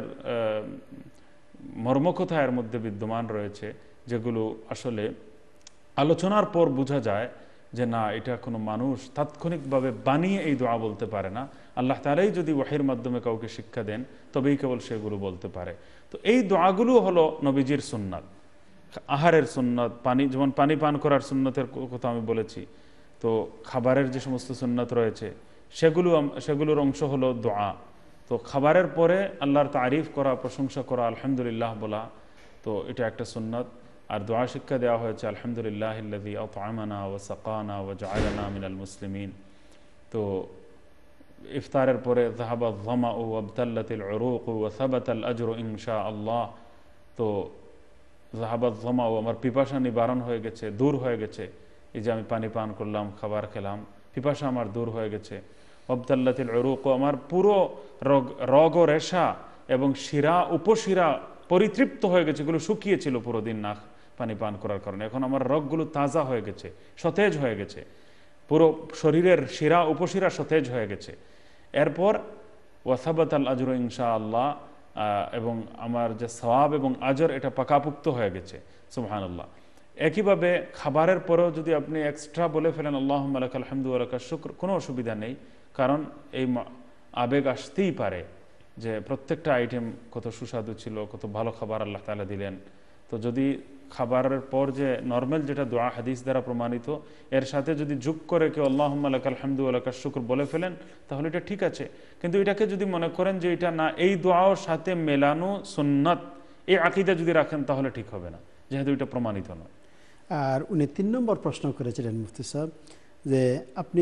মর্মকথা এর মধ্যে বিদ্যমান রয়েছে, যেগুলো আসলে আলোচনার পর বোঝা যায় যে না, এটা কোনো মানুষ তাৎক্ষণিকভাবে বানিয়ে এই দোয়া বলতে পারে না। আল্লাহ তাআলাই যদি ওয়াহির মাধ্যমে কাউকে শিক্ষা দেন তবেই কেবল সেগুলো বলতে পারে। তো এই দোয়াগুলো হলো নবীজির সুন্নাত, আহারের সুন্নাত, পানি যেমন পানি পান করার সুন্নতের কথা আমি বলেছি, তো খাবারের যে সমস্ত সুন্নাত রয়েছে সেগুলো সেগুলোর অংশ হলো দোয়া। তো খাবারের পরে আল্লাহর তারিফ করা, প্রশংসা করা, আলহামদুলিল্লাহ বলা, তো এটা একটা সুন্নাত। আর দোয়া শিক্ষা দেওয়া হয়েছে আলহামদুলিল্লাহিল্লাযী আত'আমানা ওয়া সাকানা ওয়া জাআলানা মিনাল মুসলিমিন। তো ইফতারের পরে যাহাবা যামাউ ওয়া আবতাল্লাতিল উরুকু ওয়া সাবাতাল আজরু ইনশাআল্লাহ। তো যাহাবা যামাউ, আমার পিপাসা নিবারণ হয়ে গেছে, দূর হয়ে গেছে, এই যে আমি পানি পান করলাম, খাবার খেলাম, পিপাসা আমার দূর হয়ে গেছে। আবতাল্লাতিল উরুকু, আমার পুরো রগ রগ ও রেশা এবং শিরা উপশিরা পরিতৃপ্ত হয়ে গেছে, এগুলো শুকিয়েছিল পুরো দিন না পানি পান করার কারণে, এখন আমার রগগুলো তাজা হয়ে গেছে, সতেজ হয়ে গেছে, পুরো শরীরের শিরা উপশিরা সতেজ হয়ে গেছে। এরপর ওয়াসাবাত আল আজর ইনশাআল্লাহ, এবং আমার যে সওয়াব এবং আজর এটা পাকাপুক্ত হয়ে গেছে, সুবহানাল্লাহ। একইভাবে খাবারের পরেও যদি আপনি এক্সট্রা বলে ফেলেন আল্লাহুম্মা লাকাল হামদু ওয়া লাকাশ শুকর, কোনো অসুবিধা নেই, কারণ এই আবেগ আসতেই পারে যে প্রত্যেকটা আইটেম কত সুস্বাদু ছিল, কত ভালো খাবার আল্লাহ তাআলা দিলেন। তো যদি খাবারের পর যে নর্মাল যেটা দোয়া হাদিস দ্বারা প্রমাণিত, এর সাথে যদি যোগ করে কেউ আল্লাহুম্মা লাকাল হামদু ওয়া লাকাশ শুকর বলে ফেলেন তাহলে এটা ঠিক আছে। কিন্তু এটাকে যদি মনে করেন যে এটা না, এই দোয়ার সাথে মেলানো সুন্নাত, এই আকীদা যদি রাখেন তাহলে ঠিক হবে না, যেহেতু এটা প্রমাণিত নয়। আর উনি তিন নম্বর প্রশ্ন করেছিলেন মুফতি সাহেব, যে আপনি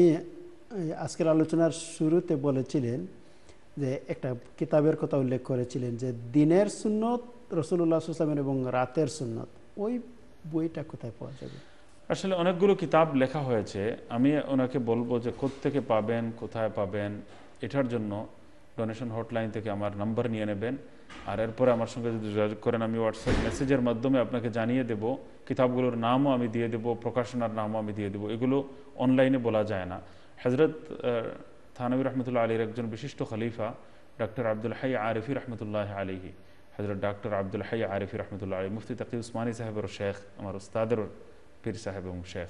আজকের আলোচনার শুরুতে বলেছিলেন যে একটা কিতাবের কথা উল্লেখ করেছিলেন যে দিনের সুন্নত রাসূলুল্লাহ সাল্লাল্লাহু আলাইহি ওয়াসাল্লাম এবং রাতের সুন্নত, ওই বইটা কোথায় পাওয়া যাবে? আসলে অনেকগুলো কিতাব লেখা হয়েছে, আমি ওনাকে বলবো যে কোত্থেকে পাবেন, কোথায় পাবেন, এটার জন্য ডোনেশন হটলাইন থেকে আমার নাম্বার নিয়ে নেবেন, আর এরপরে আমার সঙ্গে যদি যোগাযোগ করেন আমি হোয়াটসঅ্যাপ মেসেজের মাধ্যমে আপনাকে জানিয়ে দেব, কিতাবগুলোর নামও আমি দিয়ে দেবো, প্রকাশনার নামও আমি দিয়ে দেবো, এগুলো অনলাইনে বলা যায় না। হযরত থানভী রহমতুল্লাহ আলীর একজন বিশিষ্ট খলিফা ডক্টর আব্দুল হাই আরিফি রহমতুল্লাহ আলিহি, হযরত ডক্টর আব্দুল হাই আরিফি রহমতুল্লাহ আলী, মুফতি তাকি উসমানী সাহেবের শেখ, আমার উস্তাদের পীর সাহেব এবং শেখ,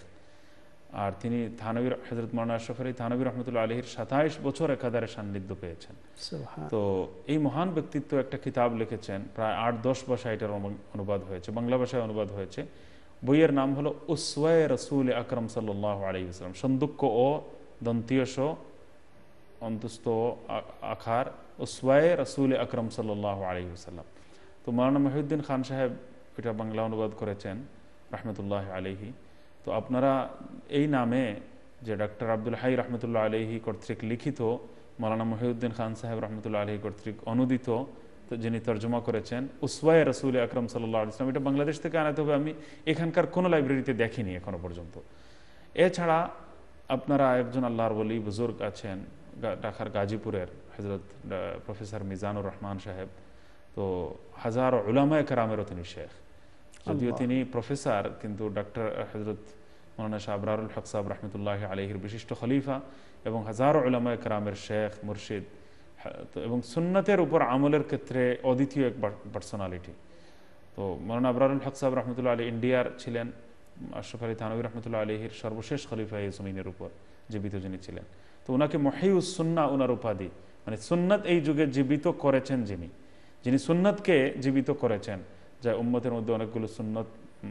আর তিনি থানভী হযরত মাওলানা আশরাফ আলী থানভী রহমতুল্লাহ আলীর সাতাইশ বছর একাধারে সান্নিধ্য পেয়েছেন। তো এই মহান ব্যক্তিত্ব একটা কিতাব লিখেছেন, প্রায় আট দশ ভাষায় এটার অনুবাদ হয়েছে, বাংলা ভাষায় অনুবাদ হয়েছে। বইয়ের নাম হলো উসওয়ায়ে রাসূল আকরাম সাল্লাল্লাহু আলাইহি ওয়াসাল্লাম, সন্দুক্য ও দন্তীয় শ অন্তস্থ আখার, উসওয়ায়ে রাসূল আকরাম সাল্লাল্লাহু আলাইহি ওয়াসাল্লাম। তো মাওলানা মহিউদ্দিন খান সাহেব এটা বাংলা অনুবাদ করেছেন রহমতুল্লাহ আলাইহি। তো আপনারা এই নামে যে ডক্টর আব্দুল হাই রহমতুল্লাহ আলাইহি কর্তৃক লিখিত, মাওলানা মহিউদ্দিন খান সাহেব রহমতুল্লাহ আলাইহি কর্তৃক অনুদিত, যিনি তর্জমা করেছেন উসওয়ায়ে রাসূল আকরাম সাল্লাল্লাহু আলাইহি ওয়াসাল্লাম, এটা বাংলাদেশ থেকে আনাতে হবে, আমি এখানকার কোনো লাইব্রেরিতে দেখিনি এখনো পর্যন্ত। এছাড়া আপনারা একজন আল্লাহর ওলি বুজুর্গ আছেন ঢাকার গাজীপুরের হযরত প্রফেসর মিজানুর রহমান সাহেব, তো হাজার উলামায়ে কেরামেরও তিনি শেখ, যদিও তিনি প্রফেসর, কিন্তু ডক্টর হযরত মাওলানা শাহ আবরারুল হক সাহেব রহমতুল্লাহ আলাইহির বিশিষ্ট খলিফা এবং হাজার উলামায়ে কেরামের শেখ মুর্শিদ, এবং সুন্নতের উপর আমলের ক্ষেত্রে অদ্বিতীয় এক পার্সোনালিটি। তো মাওলানা আবরারুল হক সাহেব রহমতুল্লাহ আলী ইন্ডিয়ার ছিলেন, আশরাফ আলী থানভী রহমতুল্লাহ আলাইহির সর্বশেষ খলিফা এই জমিনের উপর জীবিত যিনি ছিলেন। তো ওনাকে মহিউস সুন্নাহ ওনার উপাধি, মানে সুন্নাত এই যুগে জীবিত করেছেন যিনি, যিনি সুন্নাতকে জীবিত করেছেন, যা উম্মতের মধ্যে অনেকগুলো সুন্নত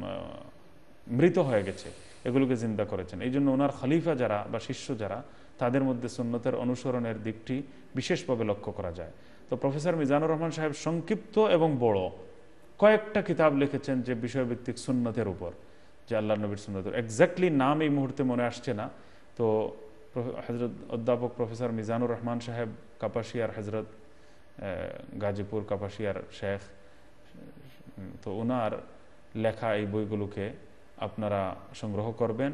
মৃত হয়ে গেছে, এগুলোকে জিন্দা করেছেন। এই জন্য ওনার খলিফা যারা বা শিষ্য যারা, তাদের মধ্যে সুন্নতের অনুসরণের দিকটি বিশেষভাবে লক্ষ্য করা যায়। তো প্রফেসর মিজানুর রহমান সাহেব সংক্ষিপ্ত এবং বড় কয়েকটা কিতাব লিখেছেন যে বিষয়ভিত্তিক সুন্নতের উপর, যে আল্লাহ নবীর সুন্নতের এক্স্যাক্টলি নাম এই মুহূর্তে মনে আসছে না। তো হযরত অধ্যাপক প্রফেসর মিজানুর রহমান সাহেব কাপাসিয়ার, হযরত গাজীপুর কাপাসিয়ার শেখ, তো ওনার লেখা এই বইগুলোকে আপনারা সংগ্রহ করবেন,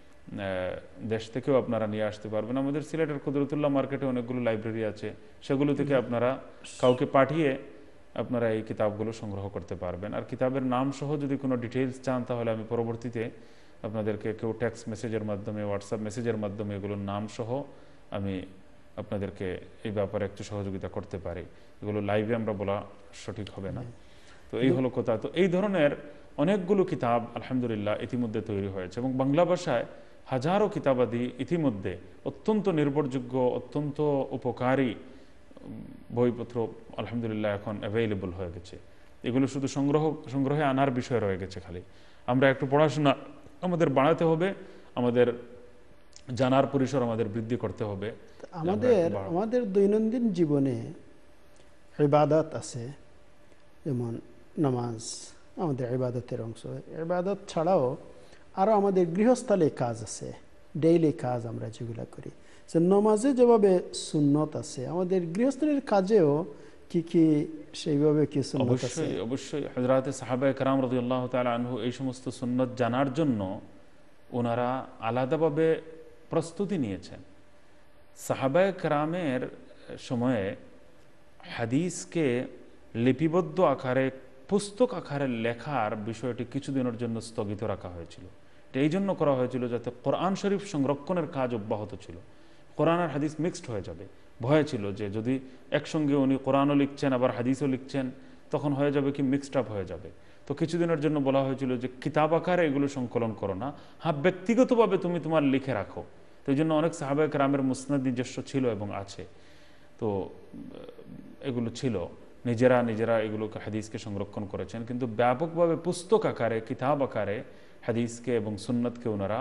দেশ থেকেও আপনারা নিয়ে আসতে পারবেন। আমাদের সিলেটের কুদরতুল্লাহ মার্কেটে অনেকগুলো লাইব্রেরি আছে, সেগুলো থেকে আপনারা কাউকে পাঠিয়ে আপনারা এই কিতাবগুলো সংগ্রহ করতে পারবেন। আর কিতাবের নাম সহ যদি কোনো ডিটেইলস চান তাহলে আমি পরবর্তীতে আপনাদেরকে কেউ টেক্সট মেসেজের মাধ্যমে, হোয়াটসঅ্যাপ মেসেজের মাধ্যমে এগুলোর নাম সহ আমি আপনাদেরকে এই ব্যাপারে একটু সহযোগিতা করতে পারি। এগুলো লাইভে আমরা বলা সঠিক হবে না। তো এই হলো কথা। তো এই ধরনের অনেকগুলো কিতাব আলহামদুলিল্লাহ ইতিমধ্যে তৈরি হয়েছে এবং বাংলা ভাষায় হাজারো কিতাবাদি ইতিমধ্যে অত্যন্ত নির্ভরযোগ্য, অত্যন্ত উপকারী বইপত্র আলহামদুলিল্লাহ এখন অ্যাভেলেবল হয়ে গেছে। এগুলো শুধু সংগ্রহ সংগ্রহে আনার বিষয় রয়ে গেছে। খালি আমরা একটু পড়াশোনা আমাদের বাড়াতে হবে, আমাদের জানার পরিসর আমাদের বৃদ্ধি করতে হবে। আমাদের আমাদের দৈনন্দিন জীবনে ইবাদত আছে, যেমন নামাজ আমাদের ইবাদতের অংশ। ইবাদত ছাড়াও আরও আমাদের গৃহস্থলে কাজ আছে, ডেইলি কাজ আমরা যেগুলো করি। যে নামাজে যেভাবে সুন্নত আছে, আমাদের গৃহস্থলের কাজেও কি কি সেইভাবে কি সুন্নত আছে? অবশ্যই অবশ্যই হযরতে সাহাবায়ে কেরাম রাদিয়াল্লাহু তাআলা আনহু এই সমস্ত সুন্নত জানার জন্য ওনারা আলাদাভাবে প্রস্তুতি নিয়েছেন। সাহাবায়ে কেরামের সময়ে হাদিসকে লিপিবদ্ধ আকারে, পুস্তক আকারে লেখার বিষয়টি কিছুদিনের জন্য স্থগিত রাখা হয়েছিল। এটা এই জন্য করা হয়েছিল যাতে কোরআন শরীফ সংরক্ষণের কাজ অব্যাহত ছিল। কোরআন আর হাদিস মিক্সড হয়ে যাবে, ভয় ছিল যে যদি একসঙ্গে উনি কোরআনও লিখছেন আবার হাদিসও লিখছেন তখন হয়ে যাবে কি মিক্সড আপ হয়ে যাবে। তো কিছুদিনের জন্য বলা হয়েছিল যে কিতাব আকারে এগুলো সংকলন করো না, হ্যাঁ ব্যক্তিগতভাবে তুমি তোমার লিখে রাখো। তো এই জন্য অনেক সাহাবায়ে কেরামের মুসনাদ নিজস্ব ছিল এবং আছে। তো এগুলো ছিল, নিজেরা নিজেরা এগুলোকে হাদিসকে সংরক্ষণ করেছেন, কিন্তু ব্যাপকভাবে পুস্তক আকারে, কিতাব আকারে হাদিসকে এবং সুন্নতকে ওনারা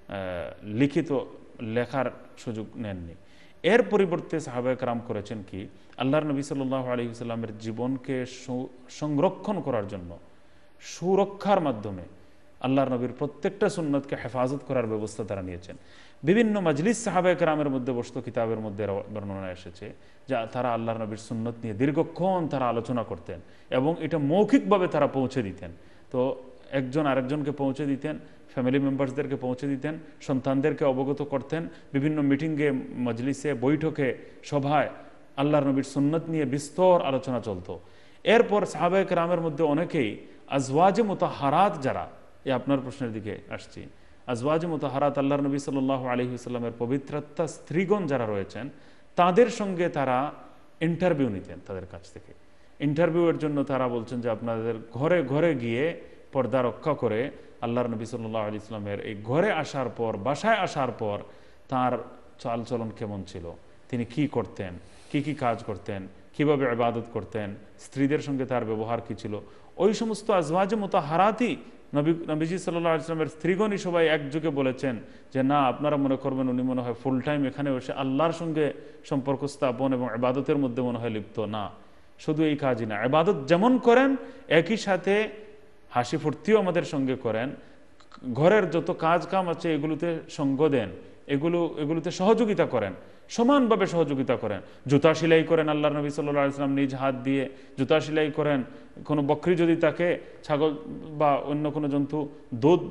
লিখিত লেখার সুযোগ নেননি। এর পরিবর্তে সাহাবায়ে কেরাম করেছেন কি, আল্লাহর নবী সাল্লাল্লাহু আলাইহি ওয়াসাল্লামের জীবনকে সংরক্ষণ করার জন্য, সুরক্ষার মাধ্যমে আল্লাহর নবীর প্রত্যেকটা সুন্নতকে হেফাজত করার ব্যবস্থা তারা নিয়েছেন। বিভিন্ন মজলিস সাহাবায়ে কেরামের মধ্যে বসত, কিতাবের মধ্যে বর্ণনা এসেছে যা তারা আল্লাহর নবীর সুন্নত নিয়ে দীর্ঘক্ষণ তারা আলোচনা করতেন এবং এটা মৌখিকভাবে তারা পৌঁছে দিতেন। তো একজন আরেকজনকে পৌঁছে দিতেন, ফ্যামিলি মেম্বার্সদেরকে পৌঁছে দিতেন, সন্তানদেরকে অবগত করতেন। বিভিন্ন মিটিংয়ে, মজলিসে, বৈঠকে, সভায় আল্লাহর নবীর সুন্নত নিয়ে বিস্তর আলোচনা চলত। এরপর সাহাবায়ে কেরামের মধ্যে অনেকেই আজওয়াজে মুতাহহারাত, যারা, এই আপনার প্রশ্নের দিকে আসছি, আজওয়াজে মুতাহহারাত আল্লাহর নবী সাল্লাল্লাহু আলাইহি ওয়াসাল্লামের পবিত্রাত্মা স্ত্রীগণ যারা রয়েছেন তাদের সঙ্গে তারা ইন্টারভিউ নিতেন। তাদের কাছ থেকে ইন্টারভিউয়ের জন্য তারা বলছেন যে আপনাদের ঘরে ঘরে গিয়ে পর্দা রক্ষা করে আল্লাহর নবী সাল্লাল্লাহু আলাইহি ওয়াসাল্লামের এই ঘরে আসার পর, বাসায় আসার পর তার চালচলন কেমন ছিল, তিনি কি করতেন, কি কি কাজ করতেন, কিভাবে ইবাদত করতেন, স্ত্রীদের সঙ্গে তার ব্যবহার কি ছিল, ওই সমস্ত আজওয়াজে মুতাহহারাতই নবী নবীজি সাল্লাল্লাহু আলাইহি ওয়াসাল্লামের স্ত্রীগণই সবাই একযোগে বলেছেন যে না, আপনারা মনে করবেন উনি মনে হয় ফুল টাইম এখানে বসে আল্লাহর সঙ্গে সম্পর্ক স্থাপন এবং ইবাদতের মধ্যে মনে হয় লিপ্ত। না, শুধু এই কাজই না, ইবাদত যেমন করেন একই সাথে হাসি ফুর্তিও আমাদের সঙ্গে করেন, ঘরের যত কাজ কাম আছে এগুলোতে সঙ্গ দেন, এগুলো এগুলোতে সহযোগিতা করেন, সমানভাবে সহযোগিতা করেন। জুতা সেলাই করেন আল্লাহর নবী সাল্লাল্লাহু আলাইহি ওয়াসাল্লাম নিজ হাত দিয়ে জুতা সেলাই করেন। কোনো বকরি যদি তাকে, ছাগল বা অন্য কোনো জন্তু দুধ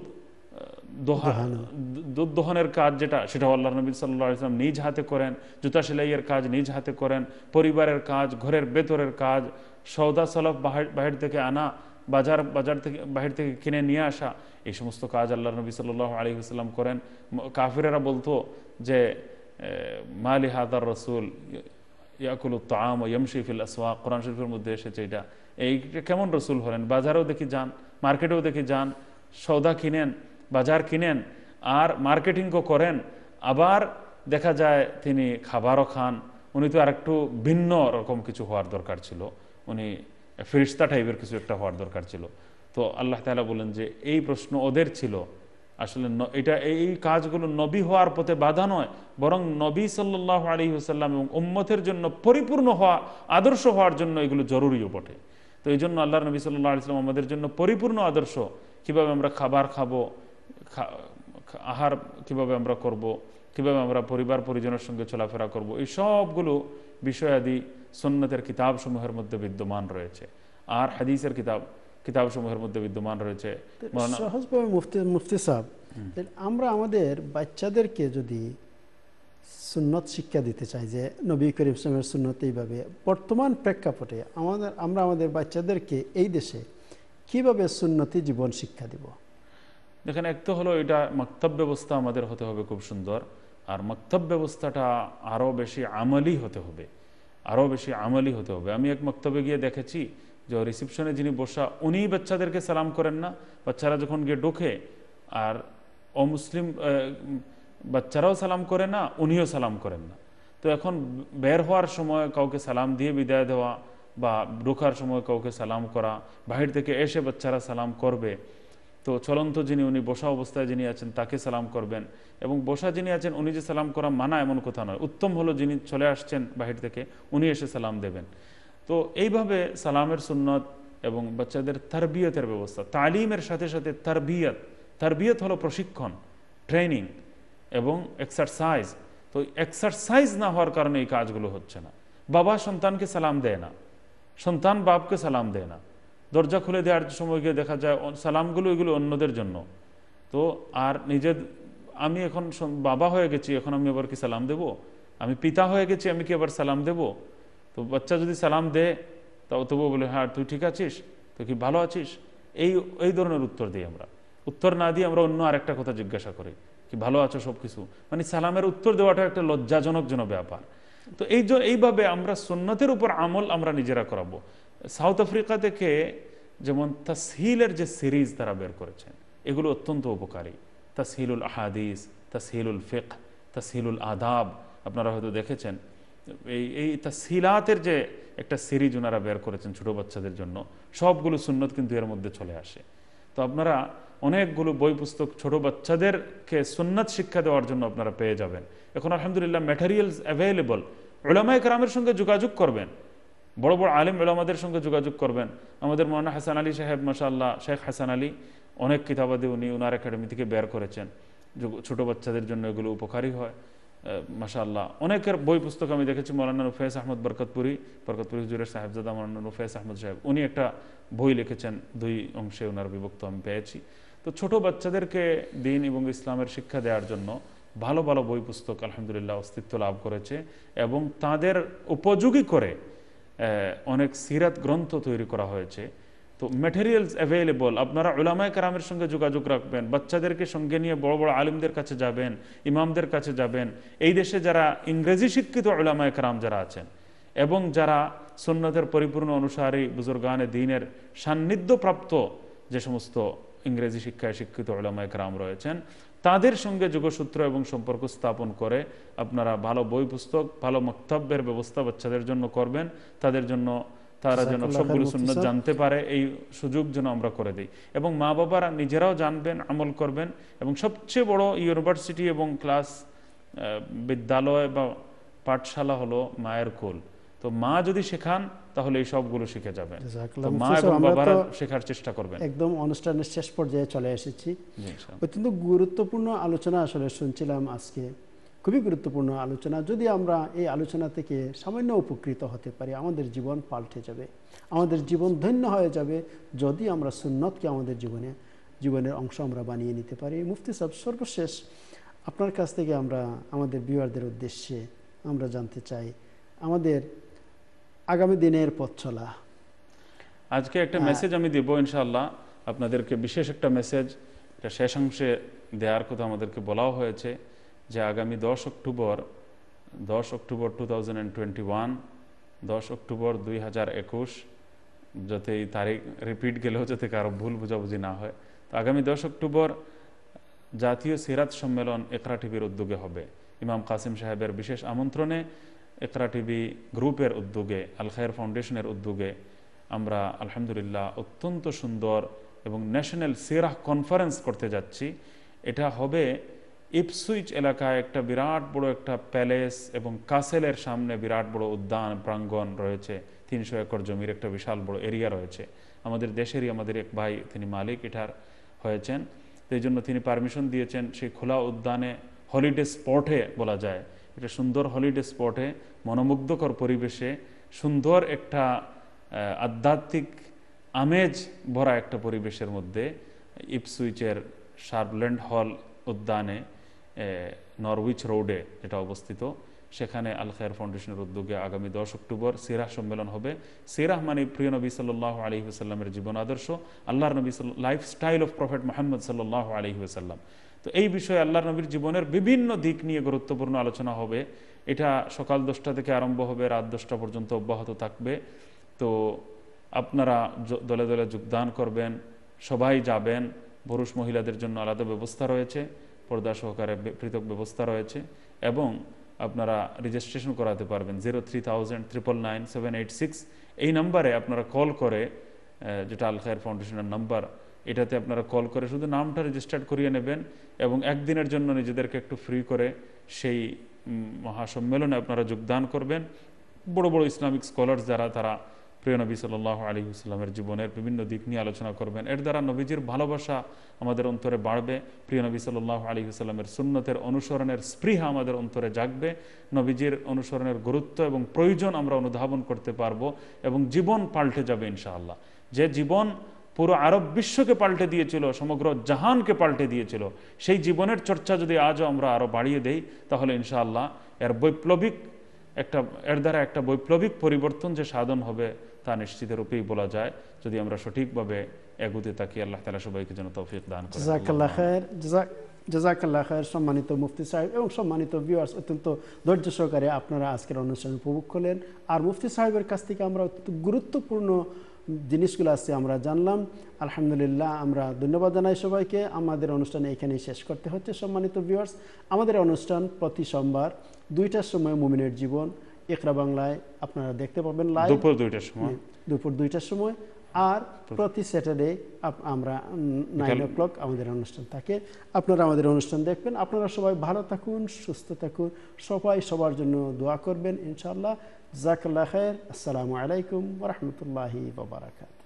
দোহা দুধ দোহনের কাজ যেটা, সেটাও আল্লাহর নবী সাল্লাল্লাহু আলাইহি ওয়াসাল্লাম নিজ হাতে করেন। জুতা সেলাইয়ের কাজ নিজ হাতে করেন। পরিবারের কাজ, ঘরের ভেতরের কাজ, সওদা সলফ বাহির থেকে আনা, বাজার বাজার থেকে বাহির থেকে কিনে নিয়ে আসা, এই সমস্ত কাজ আল্লাহর নবী সাল্লাল্লাহু আলাইহি ওয়াসাল্লাম করেন। কাফিরেরা বলতো যে মালি হাদার রাসূল ইয়াকুলু তাআম ওয়া ইয়ামশি ফিল আসওয়াক, কোরআন শরীফের মধ্যে এসেছে এটা। এই কেমন রসুল হলেন? বাজারেও দেখি যান, মার্কেটেও দেখি যান, সওদা কিনেন, বাজার কিনেন, আর মার্কেটিংও করেন, আবার দেখা যায় তিনি খাবারও খান। উনি তো আর একটু ভিন্ন রকম কিছু হওয়ার দরকার ছিল, উনি ফেরেশতা টাইপের কিছু একটা হওয়ার দরকার ছিল। তো আল্লাহ তাআলা বলেন যে এই প্রশ্ন ওদের ছিল, আসলে এটা এই কাজগুলো নবী হওয়ার পথে বাধা নয়, বরং নবী সাল্লাল্লাহু আলাইহি ওয়াসাল্লাম এবং উম্মতের জন্য পরিপূর্ণ হওয়া, আদর্শ হওয়ার জন্য এগুলো জরুরিও বটে। তো এই জন্য আল্লাহর নবী সাল্লাল্লাহু আলাইহি ওয়াসাল্লাম আমাদের জন্য পরিপূর্ণ আদর্শ, কিভাবে আমরা খাবার খাবো, আহার কিভাবে আমরা করব, কিভাবে আমরা পরিবার পরিজনের সঙ্গে চলাফেরা করব, এই সবগুলো বিষয়াদি সুন্নতের কিতাবসমূহের মধ্যে বিদ্যমান রয়েছে। আর হাদিসের কিতাব কিতাবসমূহের মধ্যে বিদ্যমান রয়েছে। সহজভাবে মুফতি মুফতি সাহেব, আমরা আমাদের বাচ্চাদেরকে যদি সুন্নত শিক্ষা দিতে চাই যে নবী করিম সাল্লাল্লাহু আলাইহি ওয়াসাল্লামের সুন্নত এইভাবে বর্তমান প্রেক্ষাপটে আমাদের আমরা আমাদের বাচ্চাদেরকে এই দেশে কিভাবে সুন্নতি জীবন শিক্ষা দিব? দেখেন, এক তো হলো এটা মাকতাব ব্যবস্থা আমাদের হতে হবে খুব সুন্দর, আর মাকতাব ব্যবস্থাটা আরও বেশি আমলি হতে হবে, আরও বেশি আমলি হতে হবে। আমি এক মাকতাবে গিয়ে দেখেছি যে রিসিপশনে যিনি বসা উনিই বাচ্চাদেরকে সালাম করেন না, বাচ্চারা যখন গিয়ে ঢোকে আর অমুসলিম বাচ্চারাও সালাম করে না, উনিও সালাম করেন না। তো এখন বের হওয়ার সময় কাউকে সালাম দিয়ে বিদায় দেওয়া বা ঢোকার সময় কাউকে সালাম করা, বাহির থেকে এসে বাচ্চারা সালাম করবে, তো চলন্ত যিনি উনি বসা অবস্থায় যিনি আছেন তাকে সালাম করবেন, এবং বসা যিনি আছেন উনি যে সালাম করা মানা এমন কথা নয়, উত্তম হলো যিনি চলে আসছেন বাহির থেকে উনি এসে সালাম দেবেন। তো এইভাবে সালামের সুন্নত এবং বাচ্চাদের তারবিয়তের ব্যবস্থা, তালিমের সাথে সাথে তারবিয়ত, তারবিয়ত হলো প্রশিক্ষণ, ট্রেনিং এবং এক্সারসাইজ। তো এক্সারসাইজ না হওয়ার কারণে এই কাজগুলো হচ্ছে না। বাবা সন্তানকে সালাম দেয় না, সন্তান বাপকে সালাম দেয় না, দরজা খুলে দেওয়ার সময় গিয়ে দেখা যায় সালামগুলো এগুলো অন্যদের জন্য। তো আর নিজের আমি এখন বাবা হয়ে গেছি, এখন আমি আবার কি সালাম দেব? আমি পিতা হয়ে গেছি, আমি কি আবার সালাম দেব? তো বাচ্চা যদি সালাম দেয় তাও তবুও বলে হ্যাঁ তুই ঠিক আছিস, তুই কি ভালো আছিস, এই এই ধরনের উত্তর দিই আমরা। উত্তর না দিয়ে আমরা অন্য আরেকটা কথা জিজ্ঞাসা করি, কি ভালো আছো সব কিছু, মানে সালামের উত্তর দেওয়াটা একটা লজ্জাজনক যেন ব্যাপার। তো এই এইভাবে আমরা সুন্নতের উপর আমল আমরা নিজেরা করাবো। সাউথ আফ্রিকা থেকে যেমন তাসহিলের যে সিরিজ তারা বের করেছেন, এগুলো অত্যন্ত উপকারী। তাসহিলুল আহাদিস, তাসহিলুল ফিকহ, তাসহিলুল আদাব, আপনারা হয়তো দেখেছেন। এই এই তাসহিলাতের যে একটা সিরিজ ওনারা বের করেছেন ছোটো বাচ্চাদের জন্য, সবগুলো সুন্নত কিন্তু এর মধ্যে চলে আসে। তো আপনারা অনেকগুলো বই পুস্তক ছোটো বাচ্চাদেরকে সুন্নত শিক্ষা দেওয়ার জন্য আপনারা পেয়ে যাবেন। এখন আলহামদুলিল্লাহ ম্যাটেরিয়ালস অ্যাভেলেবল। উলামায়ে কেরামের সঙ্গে যোগাযোগ করবেন, বড় বড় আলেম উলামাদের সঙ্গে যোগাযোগ করবেন। আমাদের মৌলানা হাসান আলী সাহেব, মাশাআল্লাহ শেখ হাসান আলী, অনেক কিতাবাদি উনি ওনার একাডেমি থেকে বের করেছেন, ছোটো বাচ্চাদের জন্য এগুলো উপকারী হয় মাশাআল্লাহ। অনেকের বই পুস্তক আমি দেখেছি, মৌলানা নুফাইস আহমদ বরকতপুরি, বরকতপুরি হুজুরের সাহেবজাদা মৌলানা নুফাইস আহমদ সাহেব, উনি একটা বই লিখেছেন, দুই অংশে ওনার বিভক্ত আমি পেয়েছি। তো ছোট বাচ্চাদেরকে দিন এবং ইসলামের শিক্ষা দেওয়ার জন্য ভালো ভালো বই পুস্তক আলহামদুলিল্লাহ অস্তিত্ব লাভ করেছে, এবং তাদের উপযোগী করে অনেক সিরাত গ্রন্থ তৈরি করা হয়েছে। তো ম্যাটেরিয়ালস অ্যাভেলেবল। আপনারা উলামায়ে কেরামের সঙ্গে যোগাযোগ রাখবেন, বাচ্চাদেরকে সঙ্গে নিয়ে বড় বড় আলিমদের কাছে যাবেন, ইমামদের কাছে যাবেন। এই দেশে যারা ইংরেজি শিক্ষিত উলামায়ে কেরাম যারা আছেন এবং যারা সুন্নতের পরিপূর্ণ অনুসারী বুজুর্গানে দ্বীনের সান্নিধ্যপ্রাপ্ত যে সমস্ত ইংরেজি শিক্ষায় শিক্ষিত উলামায়ে কেরাম রয়েছেন, তাদের সঙ্গে যোগসূত্র এবং সম্পর্ক স্থাপন করে আপনারা ভালো বই পুস্তক, ভালো মক্তব্যের ব্যবস্থা বাচ্চাদের জন্য করবেন, তাদের জন্য তারা যেন সবগুলো সুন্নত জানতে পারে এই সুযোগ যেন আমরা করে দিই। এবং মা বাবারা নিজেরাও জানবেন, আমল করবেন। এবং সবচেয়ে বড় ইউনিভার্সিটি এবং ক্লাস বিদ্যালয় বা পাঠশালা হলো মায়ের কোল। তো মা যদি শেখান তাহলে এই সবগুলো শিখে যাবেন। তো মা এবং বাবারা শেখার চেষ্টা করবেন। একদম অনুষ্ঠানের শেষ পর্যায়ে চলে এসেছি। অত্যন্ত গুরুত্বপূর্ণ আলোচনা আসলে শুনছিলাম আজকে, খুবই গুরুত্বপূর্ণ আলোচনা। যদি আমরা এই আলোচনা থেকে সামান্য উপকৃত হতে পারি, আমাদের জীবন পাল্টে যাবে, আমাদের জীবন ধন্য হয়ে যাবে যদি আমরা সুন্নতকে আমাদের জীবনে জীবনের অংশ আমরা বানিয়ে নিতে পারি। মুফতি সাহেব, সর্বশেষ আপনার কাছ থেকে আমরা আমাদের ভিউয়ারদের উদ্দেশ্যে আমরা জানতে চাই আমাদের আগামী দিনের পথ চলা। আজকে একটা মেসেজ আমি দেব ইনশাআল্লাহ আপনাদেরকে, বিশেষ একটা মেসেজ, এটা শেষাংশে দেওয়ার কথা আমাদেরকে বলাও হয়েছে যে আগামী দশ অক্টোবর দশ October two thousand twenty one দশ অক্টোবর দুই হাজার একুশ যাতে এই তারিখ রিপিট গেলেও যাতে কারো ভুল বোঝাবুঝি না হয়। তো আগামী দশ অক্টোবর জাতীয় সিরাত সম্মেলন ইকরা টিভির উদ্যোগে হবে। ইমাম কাসিম সাহেবের বিশেষ আমন্ত্রণে ইকরা টিভি গ্রুপের উদ্যোগে, আল খায়ের ফাউন্ডেশনের উদ্যোগে আমরা আলহামদুলিল্লাহ অত্যন্ত সুন্দর এবং ন্যাশনাল সিরাহ কনফারেন্স করতে যাচ্ছি। এটা হবে ইপসুইচ এলাকায় একটা বিরাট বড় একটা প্যালেস এবং কাসেলের সামনে বিরাট বড় উদ্যান প্রাঙ্গণ রয়েছে, তিনশো একর জমির একটা বিশাল বড় এরিয়া রয়েছে। আমাদের দেশেরই আমাদের এক ভাই তিনি মালিক এটার হয়েছেন, এই জন্য তিনি পারমিশন দিয়েছেন সেই খোলা উদ্যানে হলিডে স্পটে বলা যায়, এটা সুন্দর হলিডে স্পটে মনোমুগ্ধকর পরিবেশে সুন্দর একটা আধ্যাত্মিক আমেজ ভরা একটা পরিবেশের মধ্যে ইপসুইচের শার্পল্যান্ড হল উদ্যানে নরউইচ রোডে যেটা অবস্থিত, সেখানে আল খায়ের ফাউন্ডেশনের উদ্যোগে আগামী দশ অক্টোবর সিরাহ সম্মেলন হবে। সিরাহ মানে প্রিয় নবী সাল্লাল্লাহু আলাইহি ওয়াসাল্লামের জীবন আদর্শ, আল্লাহর নবী লাইফস্টাইল অফ প্রফেট মুহাম্মদ সাল্লাল্লাহু আলাইহি ওয়াসাল্লাম। তো এই বিষয়ে আল্লাহর নবীর জীবনের বিভিন্ন দিক নিয়ে গুরুত্বপূর্ণ আলোচনা হবে। এটা সকাল দশটা থেকে আরম্ভ হবে, রাত দশটা পর্যন্ত অব্যাহত থাকবে। তো আপনারা দলে দলে যোগদান করবেন, সবাই যাবেন। পুরুষ মহিলাদের জন্য আলাদা ব্যবস্থা রয়েছে, পর্দা সহকারে পৃথক ব্যবস্থা রয়েছে, এবং আপনারা রেজিস্ট্রেশন করাতে পারবেন zero three thousand triple nine seven eight six এই নাম্বারে আপনারা কল করে, যেটা আল খায়ের ফাউন্ডেশনের নাম্বার, এটাতে আপনারা কল করে শুধু নামটা রেজিস্টার্ড করিয়ে নেবেন এবং একদিনের জন্য নিজেদেরকে একটু ফ্রি করে সেই মহাসম্মেলনে আপনারা যোগদান করবেন। বড় বড় ইসলামিক স্কলার্স যারা, তারা প্রিয় নবী সাল্লাল্লাহু আলাইহি ওয়াসাল্লামের জীবনের বিভিন্ন দিক নিয়ে আলোচনা করবেন। এর দ্বারা নবীজির ভালোবাসা আমাদের অন্তরে বাড়বে, প্রিয় নবী সাল্লাল্লাহু আলাইহি ওয়াসাল্লামের সুন্নতের অনুসরণের স্পৃহা আমাদের অন্তরে জাগবে, নবীজির অনুসরণের গুরুত্ব এবং প্রয়োজন আমরা অনুধাবন করতে পারবো, এবং জীবন পাল্টে যাবে ইনশাআল্লাহ। যে জীবন পুরো আরব বিশ্বকে পাল্টে দিয়েছিল, সমগ্র জাহানকে পাল্টে দিয়েছিল, সেই জীবনের চর্চা যদি আজও আমরা আরও বাড়িয়ে দেই, তাহলে ইনশাআল্লাহ এর বৈপ্লবিক একটা এর দ্বারা একটা বৈপ্লবিক পরিবর্তন যে সাধন হবে তা নিশ্চিত রূপেই বলা যায়, যদি আমরা সঠিকভাবে এগুতে থাকি। আল্লাহ তাআলা সবাইকে যেন তৌফিক দান করেন। জাযাকাল্লাহ খায়ের, জাযাকাল্লাহ খায়ের। সম্মানিত মুফতি সাহেব এবং সম্মানিত ভিউয়ার্স, অত্যন্ত ধৈর্য সহকারে আপনারা আজকের অনুষ্ঠান উপভোগ করলেন। আর মুফতি সাহেবের কাছ থেকে আমরা অত্যন্ত গুরুত্বপূর্ণ জিনিসগুলো আছে আমরা জানলাম। আলহামদুলিল্লাহ, আমরা ধন্যবাদ জানাই সবাইকে। আমাদের অনুষ্ঠান এখানেই শেষ করতে হচ্ছে। সম্মানিত ভিউয়ার্স, আমাদের অনুষ্ঠান প্রতি সোমবার দুইটার সময় মুমিনের জীবন ইকরা বাংলায় আপনারা দেখতে পাবেন লাইভ, দুপুর দুইটার সময় দুপুর দুইটার সময় আর প্রতি স্যাটারডে আমরা নাইন ও ক্লক আমাদের অনুষ্ঠান থাকে। আপনারা আমাদের অনুষ্ঠান দেখবেন। আপনারা সবাই ভালো থাকুন, সুস্থ থাকুন, সবাই সবার জন্য দোয়া করবেন ইনশাআল্লাহ। জাযাকাল্লাহ খায়ের। আসসালামু আলাইকুম ওয়া রাহমাতুল্লাহি ওয়া বারাকাতুহু।